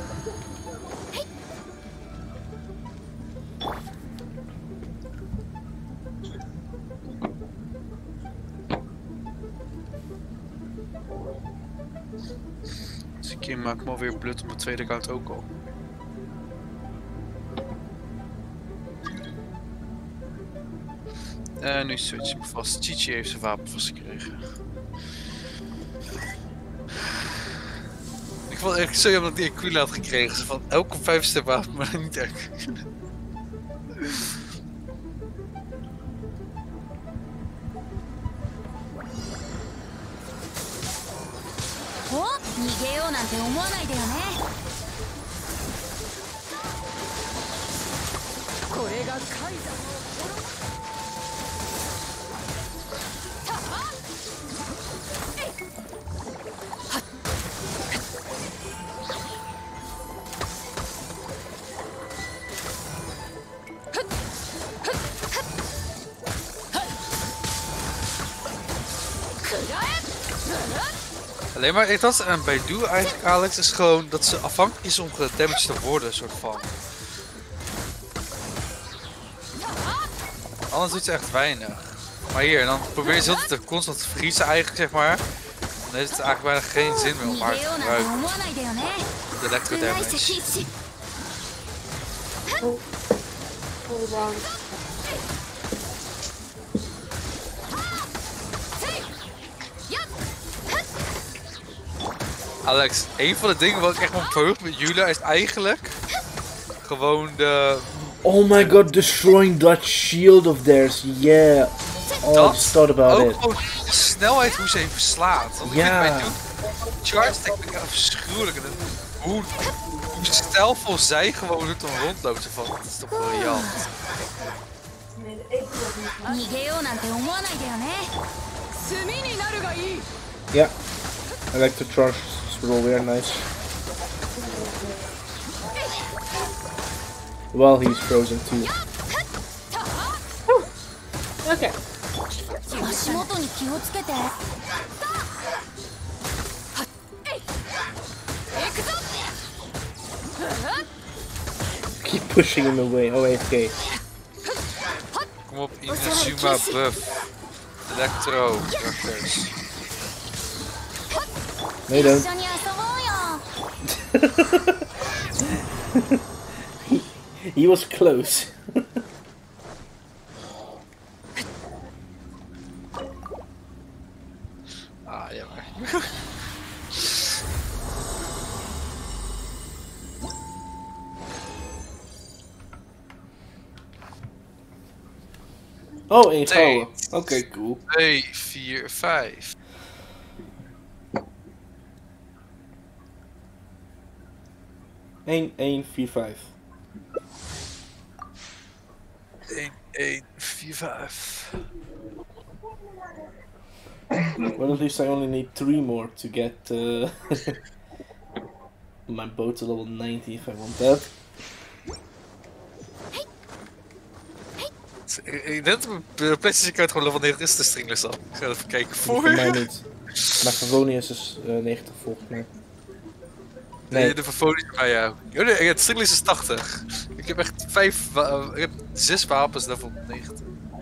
Dus ik maak me alweer blut op mijn tweede account ook al. En nu switch ik me vast. Chichi heeft zijn wapen vastgekregen. Ik vond het echt zo jammer dat die Aquila had gekregen. Ze van elke 5-step wapen, maar niet echt. Alleen maar ik dacht aan bij Doe eigenlijk, Alex, is gewoon dat ze afhankelijk is om gedamaged te worden, soort van. Anders doet ze echt weinig. Maar hier, dan probeer je altijd constant te vriezen eigenlijk, zeg maar. Dan heeft het eigenlijk bijna geen zin meer om haar te gebruiken. De electro damage. Hold on. Alex, een van de dingen wat ik echt me verheug met Jula is eigenlijk gewoon de... Oh my god, destroying that shield of theirs, yeah. Oh, I just thought about ook it. gewoon de snelheid hoe ze even slaat. Want Ja. ik vind bij Charge Attack vind ik echt afschuwelijk. En hoe stijlvol zij gewoon doet om rondloopt. Van, dat is toch briljant. Yeah, electrocharge is all very nice. Well, he's frozen too. Okay. Keep pushing him away. Oh, AFK. Kom op, Inazuma buff. Electro, karakters. No, you don't. He was close. Ah, jammer. Oh, één gouden. Oké, cool. 2, 4, 5. Eén, 4, 5. 1, 1, 4, 5. Well, at least I only need 3 more to get my boat to level 90 if I want that. Ik denk dat de PlayStation kaart gewoon level 90 is, de stringless al. Ik ga even kijken voor Voor mij je. niet. Maar Favonius is 90 volgens mij. Nee. De verfolie bij jou. Oh, nee, het Stringless is 80. Ik heb echt 6 wapens level 90.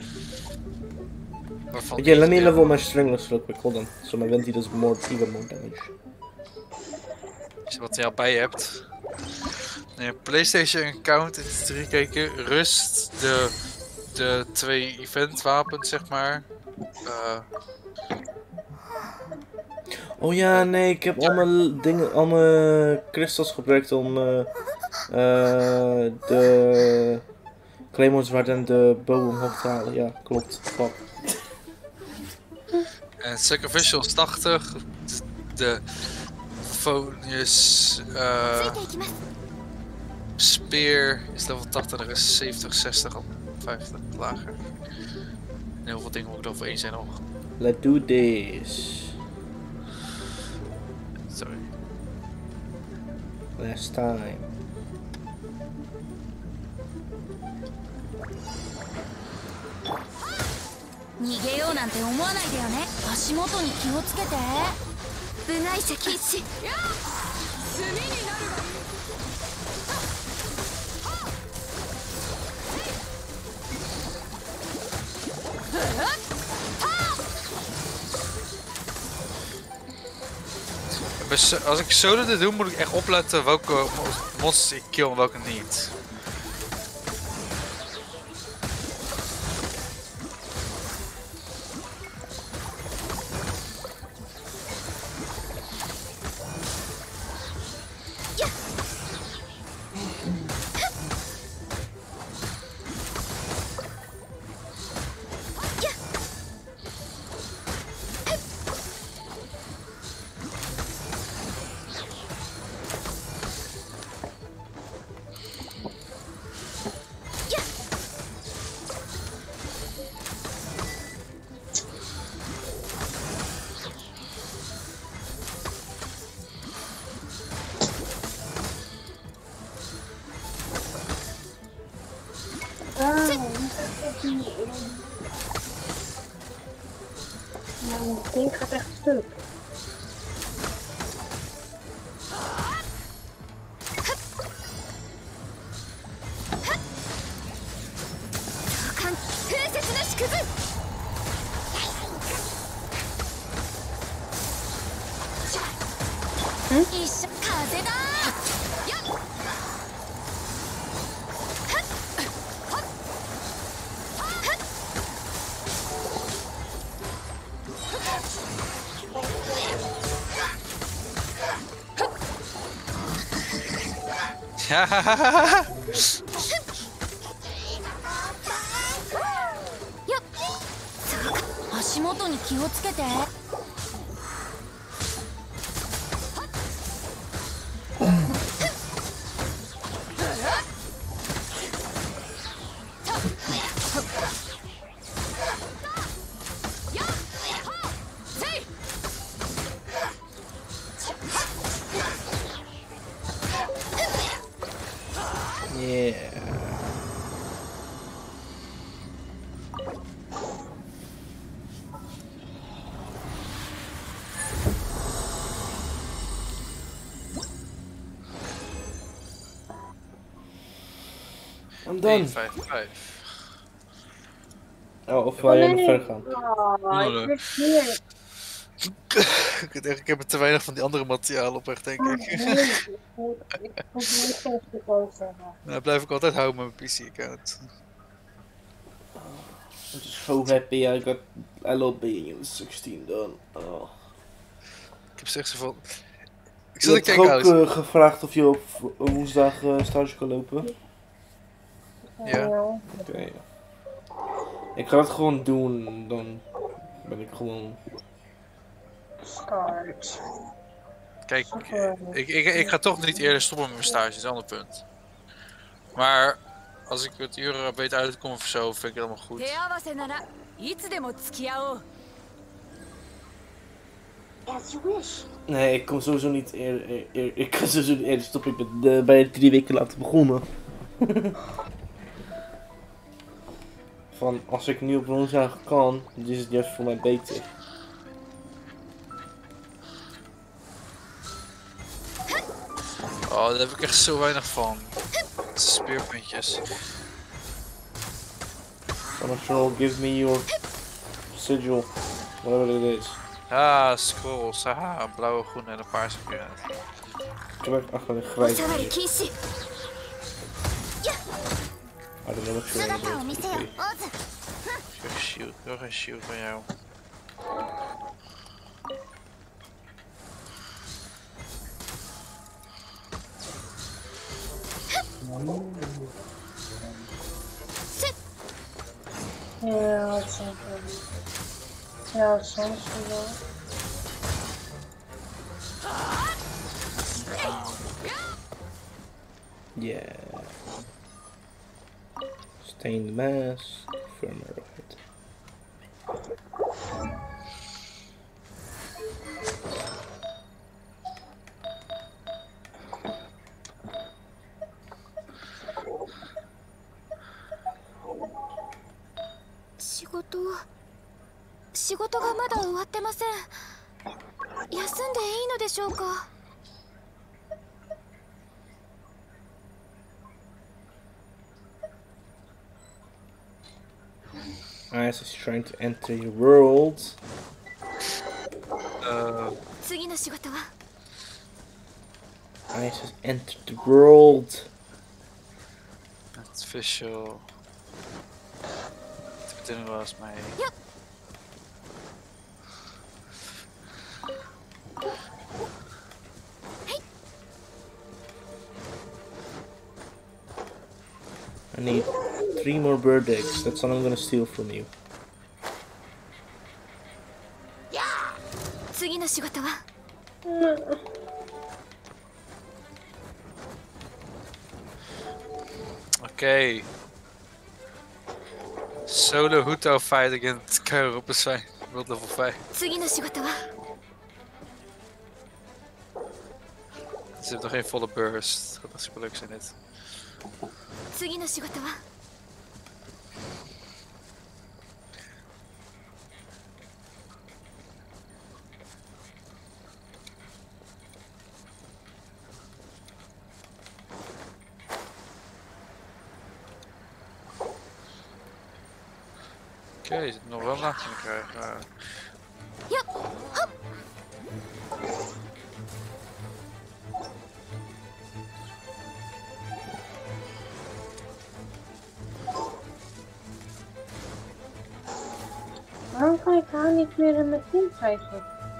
Waarvan Okay, let me eentje- level my Stringless real quick. Hold on. So my Venti does even more damage. Als je wat er al bij je hebt. Nee, PlayStation account in de 3 kijken. Rust, de 2 event wapens, zeg maar. Oh ja, nee, ik heb al mijn dingen, al mijn crystals gebruikt om de Claymore zwaard en de bow omhoog te halen. Ja, klopt. Fuck. En Sacrificial is 80. De Fonius Spear is level 80, er is 70, 60 of 50 lager. En heel veel dingen moet ik over één zijn nog. Let's do this. Sorry. Last time. 逃げようなんて思わないでよね。足元に気をつけて。部外者禁止。炭になるがいい。 Als ik solo dit doe, moet ik echt opletten welke monsters ik kill en welke niet. Nou, het ding gaat echt stuk. よっ、足元に気をつけて。 Yeah. I'm done. 155. Oh, of wil jij nog verder gaan? Oh, ik weet niet. Ik heb er te weinig van die andere materialen op echt, denk ik. Ik moet niet zo'n stuk over hebben. Nou, blijf ik altijd houden met mijn PC-account. I'm just so happy I got LLB in 16 done. Oh. Ik heb slechts van... Ik Je zat te hebt kijken ook gevraagd of je op woensdag stage kan lopen. Ja. Oké. Ik ga het gewoon doen, dan ben ik gewoon... Start. Kijk, ik ga toch niet eerder stoppen met mijn stage, dat is een ander punt. Maar als ik het uren weet uit te komen of zo, vind ik het allemaal goed. 手合わせならいつでも付き合おう。 As you wish. Nee, ik kom sowieso niet ik kan sowieso niet eerder stoppen. Ik ben bij 3 weken laten begonnen. Van, als ik nu op woensdag kan, dan is het juist voor mij beter. Oh, daar heb ik echt zo weinig van. Speerpuntjes. Supernatural, give me your sigil. Whatever it is. Ah, scrolls. Haha, een blauwe, groene en een paarse pirat. Ik heb echt achter de お grijze さわり hier. 禁止 I don't know what you want to 姿を見せよ do. オーズ Ik wil geen shield van jou. せっ Ja, dat is ook wel. Ja, soms wel. Yeah. Stained mass. Firm arrowhead. 仕事がまだ終わってません。休んでいいのでしょうか。 Ice is trying to enter your world. 次の仕事は Ice has entered the world. Het official. De bedoeling was mij. Ja. I need 3 more bird eggs. That's what I'm gonna steal from you. 次の仕事は Okay. Solo Huto fight against Kairo op zijn world level 5. 次の仕事は Ze heeft nog geen volle burst. Dat gaat echt super leuk zijn dit. 次の仕事は Oké, je zit nog wel na kunnen krijgen. よっはっ Waarom kan ik haar niet meer in mijn team krijgen?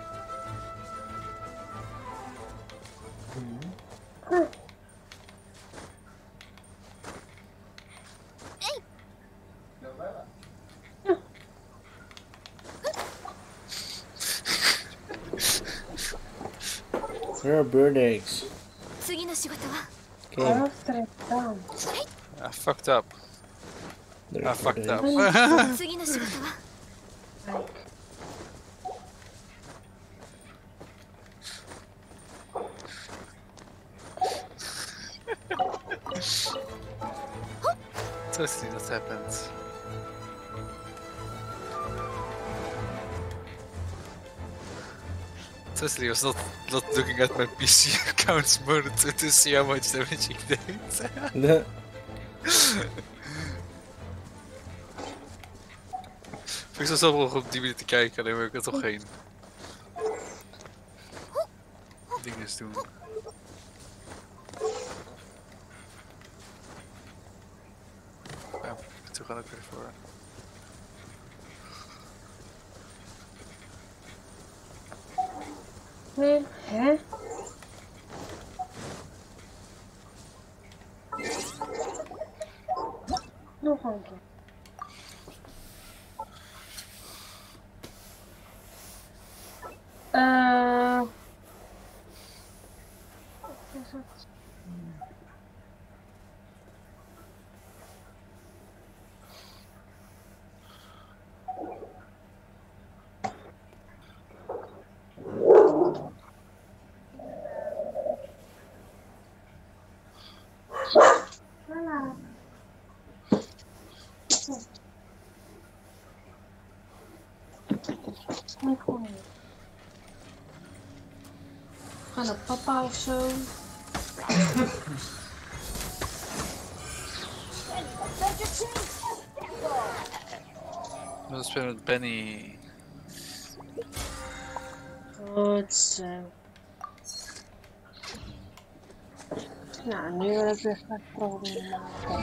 Where are bird eggs? 次の仕事は Okay, Waarom heeft er het gedaan? I fucked up. there I are fucked bird up. eggs. 次の仕事は Totally that happened. Totally was not looking at my PC accounts mode to see how much damage ik deed. Ik zou zelf nog op die manier te kijken, alleen maar ik had toch geen dingen doen. Ja, toen gaan ook weer voor. Nee, hè? Nog een keer. Wat is het? Voilà. Nee, gewoon niet. Ga naar papa of zo. Dat spelen met Benny. Goed zo. Nou, nu heb ik weer een probleem.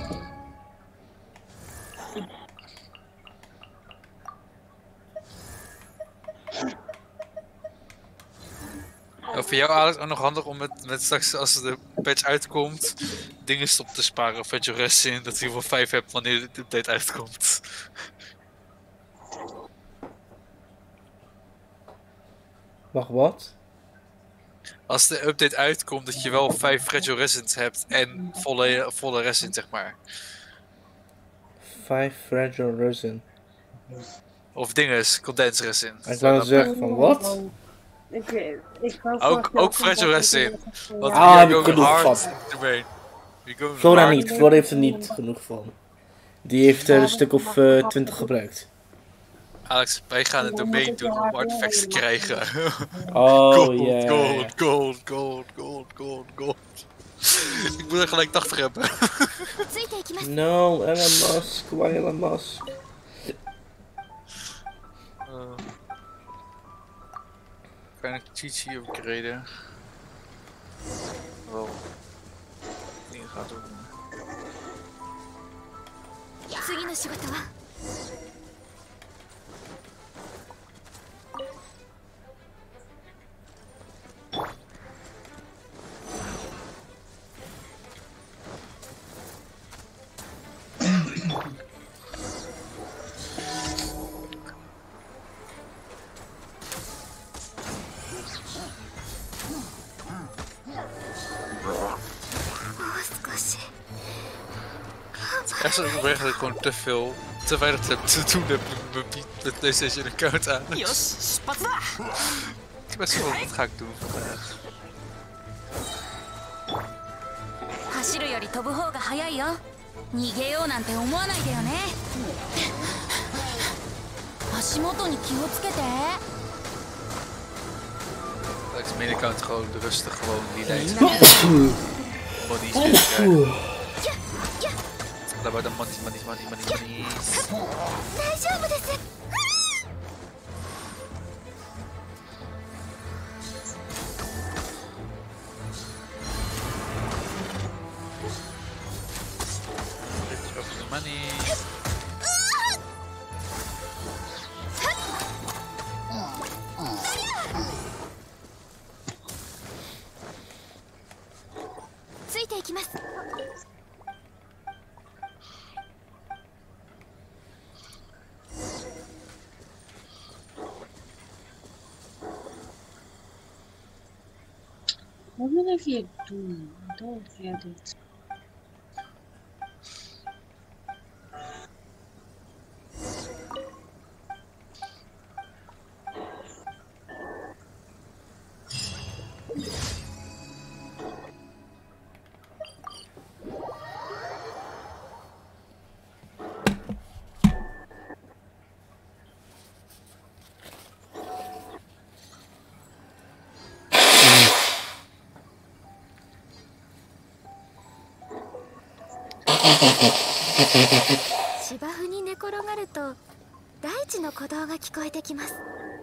Voor jou Alex ook nog handig om met straks als de patch uitkomt, dingen op te sparen of je rest in, dat je wel 5 hebt wanneer de update uitkomt. Wacht, wat? Als de update uitkomt dat je wel 5 fragile resins hebt en volle resin zeg maar. 5 fragile resin. Of dinges, condensed resin. Ik wou zeggen van wat? Ik wou Ook fragile resin. Want Ah, heb ik you're genoeg hard van. ermee. You're going Flora hard. niet, Flora heeft er niet genoeg van. Die heeft er een stuk of 20 gebruikt. Alex, wij gaan een domain doen om artifacts te krijgen. Oh, gold, ja. gold. Ik moet er gelijk 80 hebben. ついていきます No, Elon Musk, why Elon Musk? Kan ik Chichi upgraden? Wel. Dingen gaan doen. 次の仕事は Echt zo, ik ben eigenlijk gewoon te weinig te doen heb met mijn PlayStation account aan. よし出発だ Ik ben zo, wat ga ik doen vandaag? 走るより飛ぶ方が早いよ逃げようなんて思わないでよね足元に気をつけて Ik is mijn account gewoon rustig, gewoon die lijst. Gewoon die spelen. Laat maar de money. 大丈夫です Rich of the money. ついていきます Wat wil ik hier doen? Don't get it. 芝生に寝転がると大地の鼓動が聞こえてきます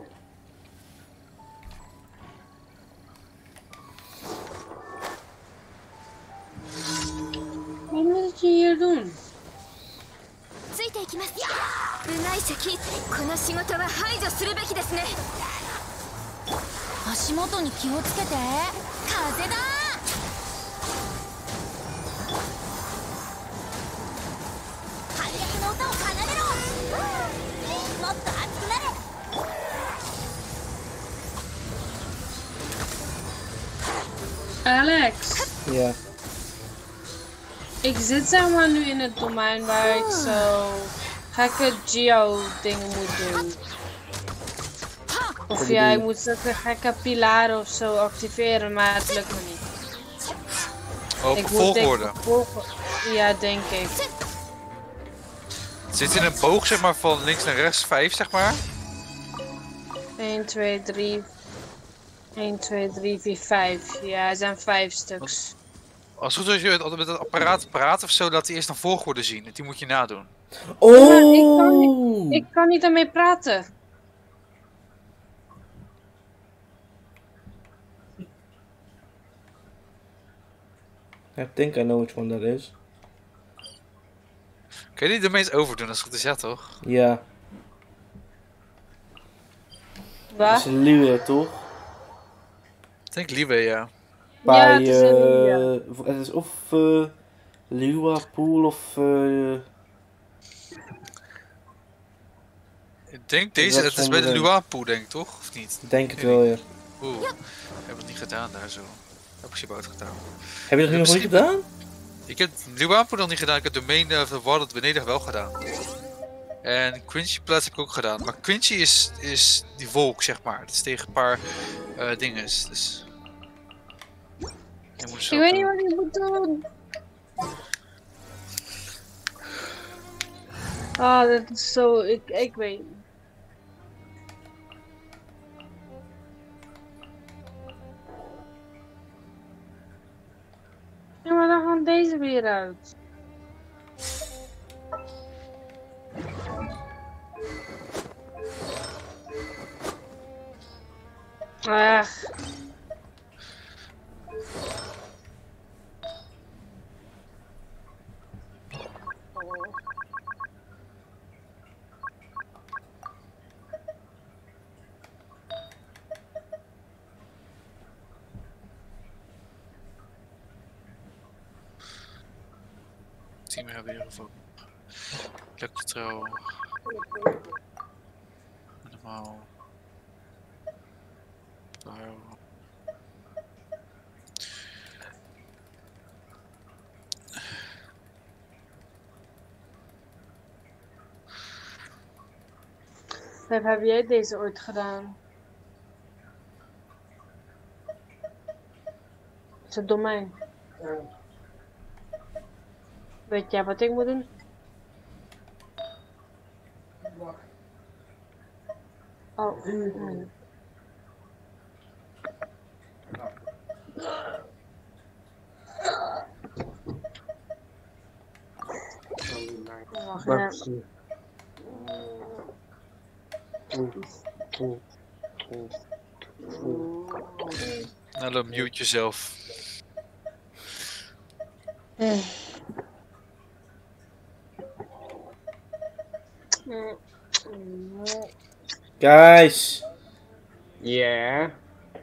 Wat moet je hier doen? ついていきます部外者キーこの仕事は排除するべきですね足元に気をつけて風だ反逆の音を奏でろもっと熱くなれ Alex, Ja. ik zit zeg maar nu in het domein waar ik zo gekke geo-dingen moet doen. Of ja, ik moet zulke gekke pilaren of zo activeren, maar het lukt me niet. Op Ik moet volgorde. Ja, denk ik. Het zit in een boog zeg maar van links naar rechts, 5 zeg maar. 1, 2, 3. 1, 2, 3, 4, 5. Ja, er zijn 5 stuks. Als het goed is, als je altijd met het apparaat praat of zo, laat hij eerst een volgorde zien. En die moet je nadoen. Oh! Ik kan niet ermee praten. I think I know which one that is. Kun je die ermee eens overdoen als het goed is, ja toch? Ja, dat Waar? is een Liwe, toch? Ik denk Lieve, ja. Bij, het is een Liwe. het is of Liwa Pool of Ik denk Dat deze, is het is bij de onderin. Luapu, denk ik toch? Of niet? denk het wel, ja. Oeh, ik heb het niet gedaan daar zo. Heb ik ze bout gedaan. Heb je dat nog niet gedaan? Ik heb Luapu nog niet gedaan, ik heb de main of de World beneden wel gedaan. En Quincy Plaats heb ik ook gedaan. Maar Quincy is die wolk, zeg maar. Dat is tegen een paar dingen. Dus... Je moet zo Ik weet niet doen. wat ik moet doen. Ah, dat is zo... Ik weet niet. Ja, maar dan gaat deze weer uit. Ach. Team hebben hier gevonden. Electro. Normaal. Bio. Heb jij deze ooit gedaan? Het is het domein. Weet jij wat ik moet doen? Oh, Wacht, ja. Nou, dan mute jezelf. Guys! Yeah.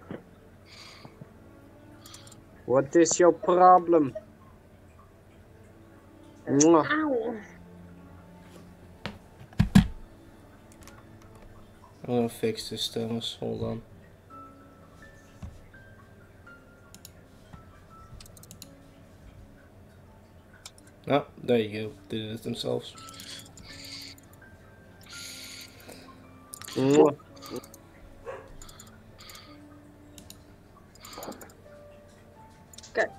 What is your problem? Mwah. Auw. I'm gonna fix this, Thomas. Hold on. Oh, there you go. Did it themselves. Mwah. Kijk.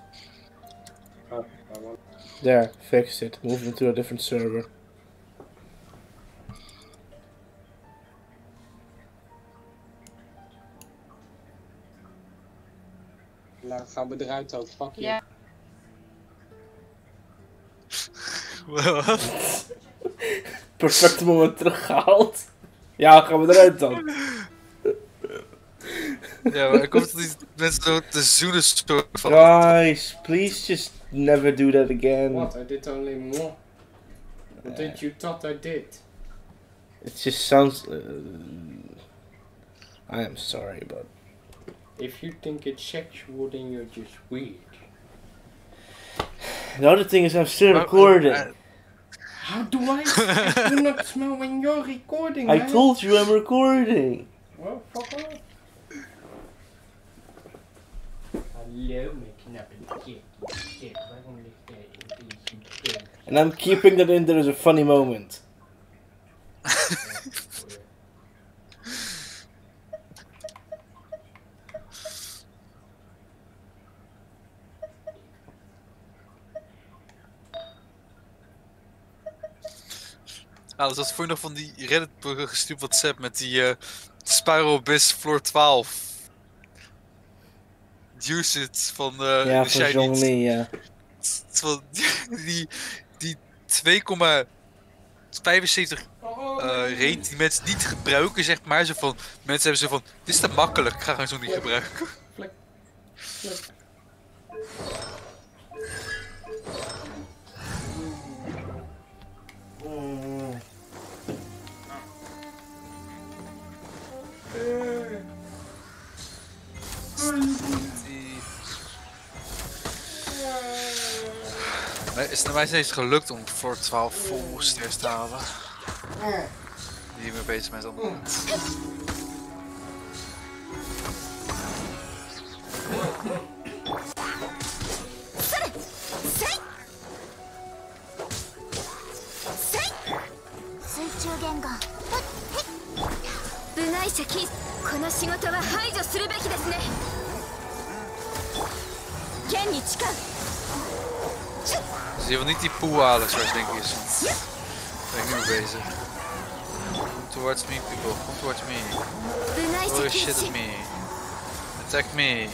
There, fixed it. Moved them to a different server. Nou, gaan we eruit ook. Fuck je. Ja. Wat? Perfect moment teruggehaald. Ja, gaan we eruit dan. Ja, maar ik hoop dat die mensen zo te zoenen soort van... Guys, please just never do that again. What? I did only more. What did you thought I did? It just sounds... I am sorry, but... If you think it's sexual, then you're just weird. The other thing is I'm still recording. How do I do not smell when you're recording, I man? told you I'm recording. Well, fuck off. Hallo, mijn knappe kip. Waarom ligt jij in deze kip? And I'm keeping that in there as a funny moment. Ah, dus dat voor nog van die Reddit gestuurd WhatsApp met die Spyro Abyss Floor 12. Juiced van Ja, de van Shiny. Zhongli, ja. Van die 2,75 rate die mensen niet gebruiken, zeg maar. Zo van, mensen hebben zo van, dit is te makkelijk, ik ga gewoon zo niet gebruiken. Flik. Is het mij steeds gelukt om voor 12 full stairs te halen? Die mee bezig met allemaal. Dus je wil niet die pool halen zoals denk ik is. Daar ben ik nu mee bezig. Come towards me people, come towards me. Oh shit at me. Attack me.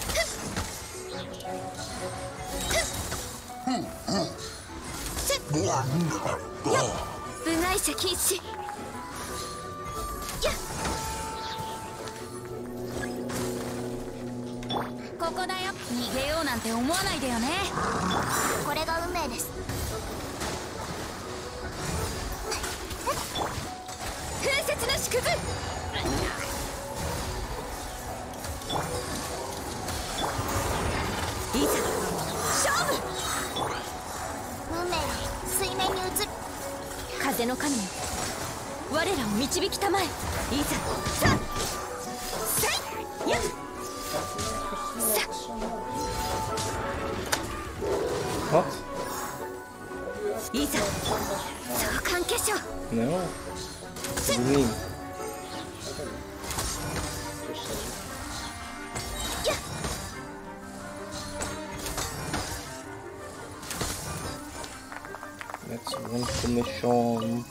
Wat? No. What do you mean? That's one commission.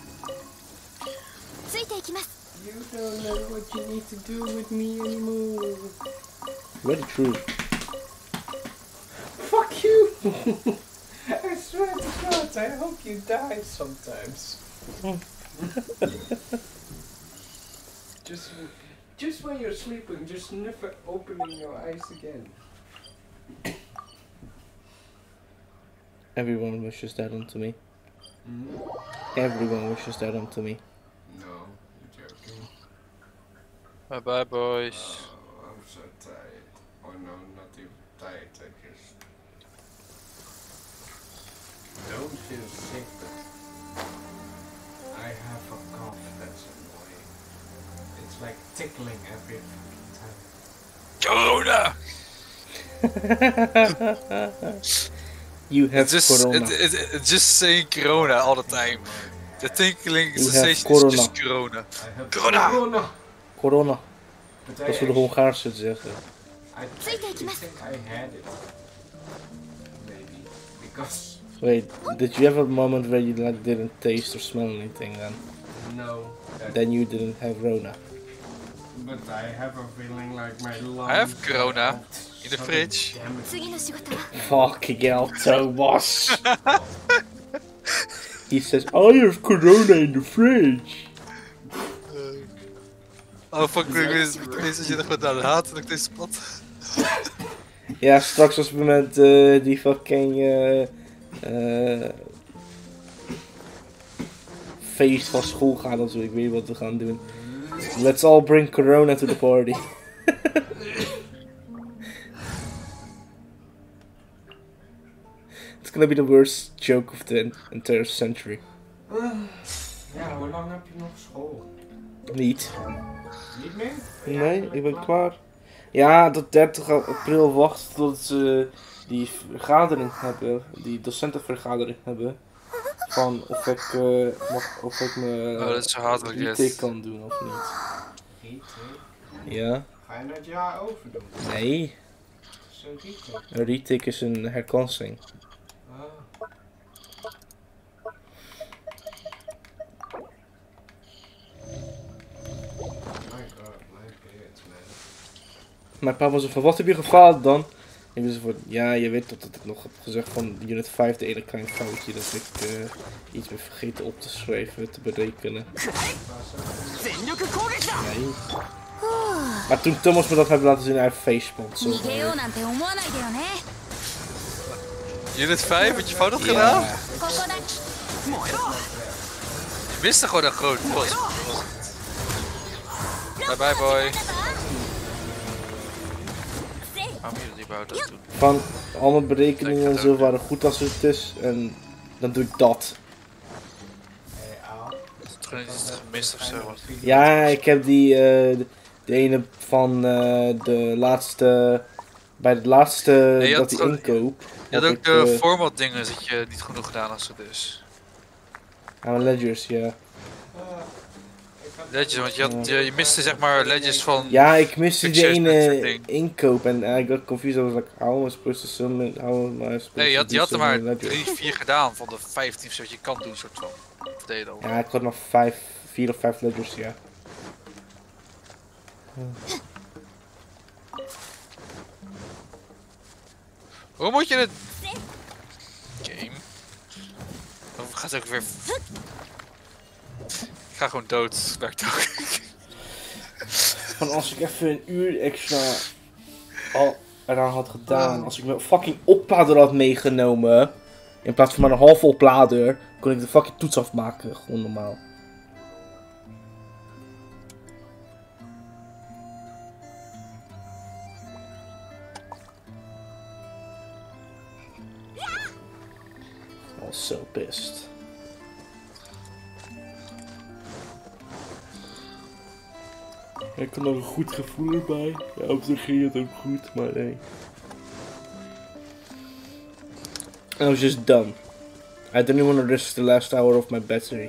You don't know what you need to do with me anymore. Very true. Fuck you! I swear to God, I hope you die sometimes. just when you're sleeping, just never opening your eyes again. Everyone wishes that onto me. Hmm? Everyone wishes that onto me. No, you're joking. Bye bye boys. Oh, I'm so tired. Oh no, not even tired, I just don't feel sick, but I have a cough that's annoying. It's like tickling every fucking time. Corona! You have It's corona. it's just saying corona all the time. The tinkling You have sensation is corona. just corona. I have Corona! Corona. But Dat is hoe de Hongaarse het zeggen. I think I had it. Maybe. Because Wait, did you have a moment where you like didn't taste or smell anything then? no. Then you didn't have Rona. But I have a feeling like my lungs. I have corona are in the so fridge. damaged. Fucking hell, Thomas. He says, I have corona in the fridge. Oh fuck, ik wist dat je nog wat aan het haat dat ik deze spot. Ja, straks als we met die fucking feest van school gaan, dan ik weet wat we gaan doen. Let's all bring corona to the party. It's gonna be the worst joke of the entire century. Ja, hoe lang heb je nog school? Niet. Niet meer? Nee, ik ben klaar. Ja, tot 30 april wachten tot ze die vergadering hebben, die docentenvergadering hebben. Van of ik, of ik me dat is zo hatelijk, retake yes. kan doen of niet. Retake? Ja. Ga je dat jaar overdoen? Nee. Zo'n retake? Een retake is een herkansing. Ah. My god, my beard, man. Mijn pa was van, wat heb je gefaald dan? Ik dus voor, ja, je weet dat ik nog heb gezegd van Unit 5, de ene klein foutje dat ik iets ben vergeten op te schrijven, te berekenen. Nee. Maar toen Thomas me dat heeft laten zien, hij faceplant zo. 逃げようなんて思わないでよね Unit 5, had je fout had gedaan? Ja. ここだ Je miste gewoon een groot bos. Bye bye boy. Waarom moet je dat überhaupt dat doen? Van al mijn berekeningen en zo waren goed als het is en dan doe ik dat. Is het gewoon iets gemist of zo? Ja, ik heb die, de ene van de laatste, bij de laatste Nee, je dat had die gewoon- inkoop. Je had heb ook ik, de format dingen dat je niet genoeg gedaan als het is. aan mijn ledgers, ja. Ledges, want je miste zeg maar ledges van... Ja, ik miste die Succes met dat ene ding. inkoop en I got confused. I was like, how am I supposed to summon, how am I supposed Nee, je to had do er so maar many ledgers? 3, 4 gedaan van de 15 zodat je kan doen, soort van. Of deed je dat al? Ja, ik had nog 4 of 5 ledgers, ja. Hoe moet je het... Game. Dan gaat het ook weer... Ik ga gewoon dood, werkt ook. Van als ik even een uur extra al eraan had gedaan, als ik mijn fucking oplader had meegenomen, in plaats van maar een halve oplader, kon ik de fucking toets afmaken, gewoon normaal. I was so pissed. Ik had nog een goed gevoel erbij. Ja, op zich ging het ook goed, maar nee. I was just done. I didn't want to risk the last hour of my battery.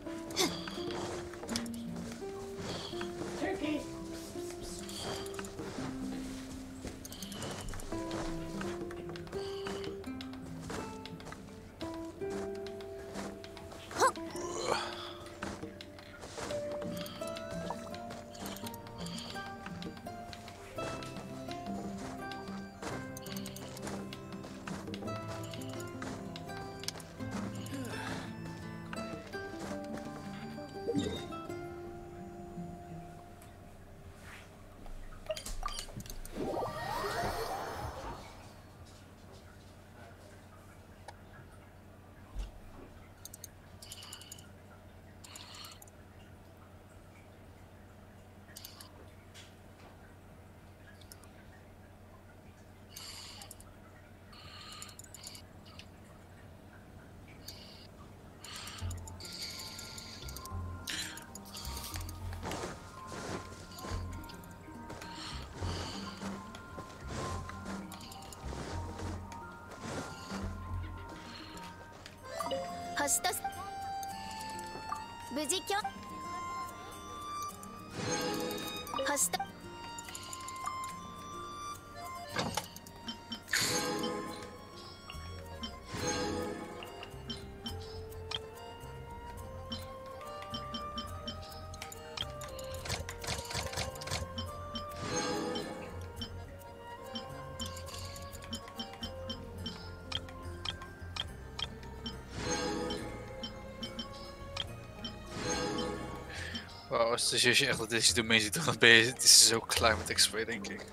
Wow, dus als je echt dat deze domein ziet, dan ben je, het is zo klein met XP, denk ik.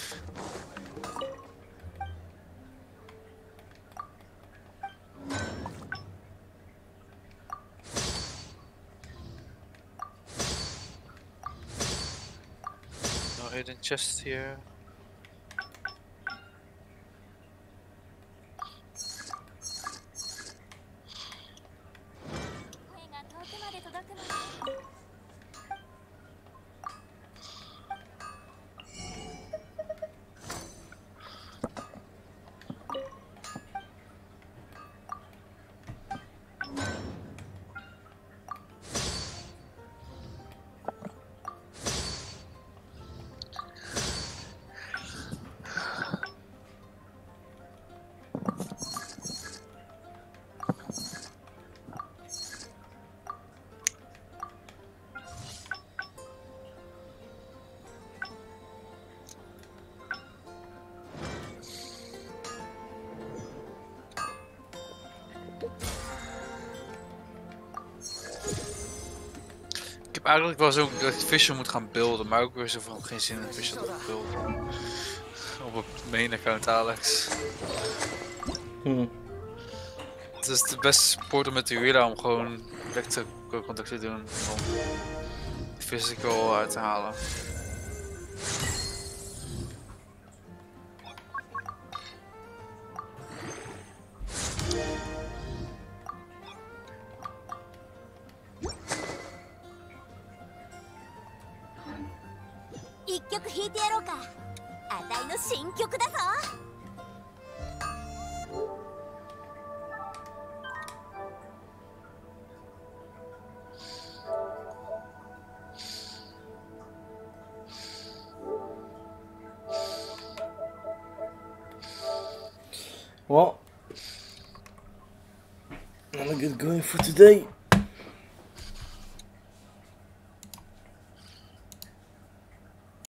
No hidden chest here. heb eigenlijk wel zo dat Fisher moet gaan builden, maar ook weer zo van geen zin in Fisher te builden. Op het main account, Alex. Het is de beste support met de Huila om gewoon direct contact te doen om physical uit te halen. Well, I'm gonna get going for today.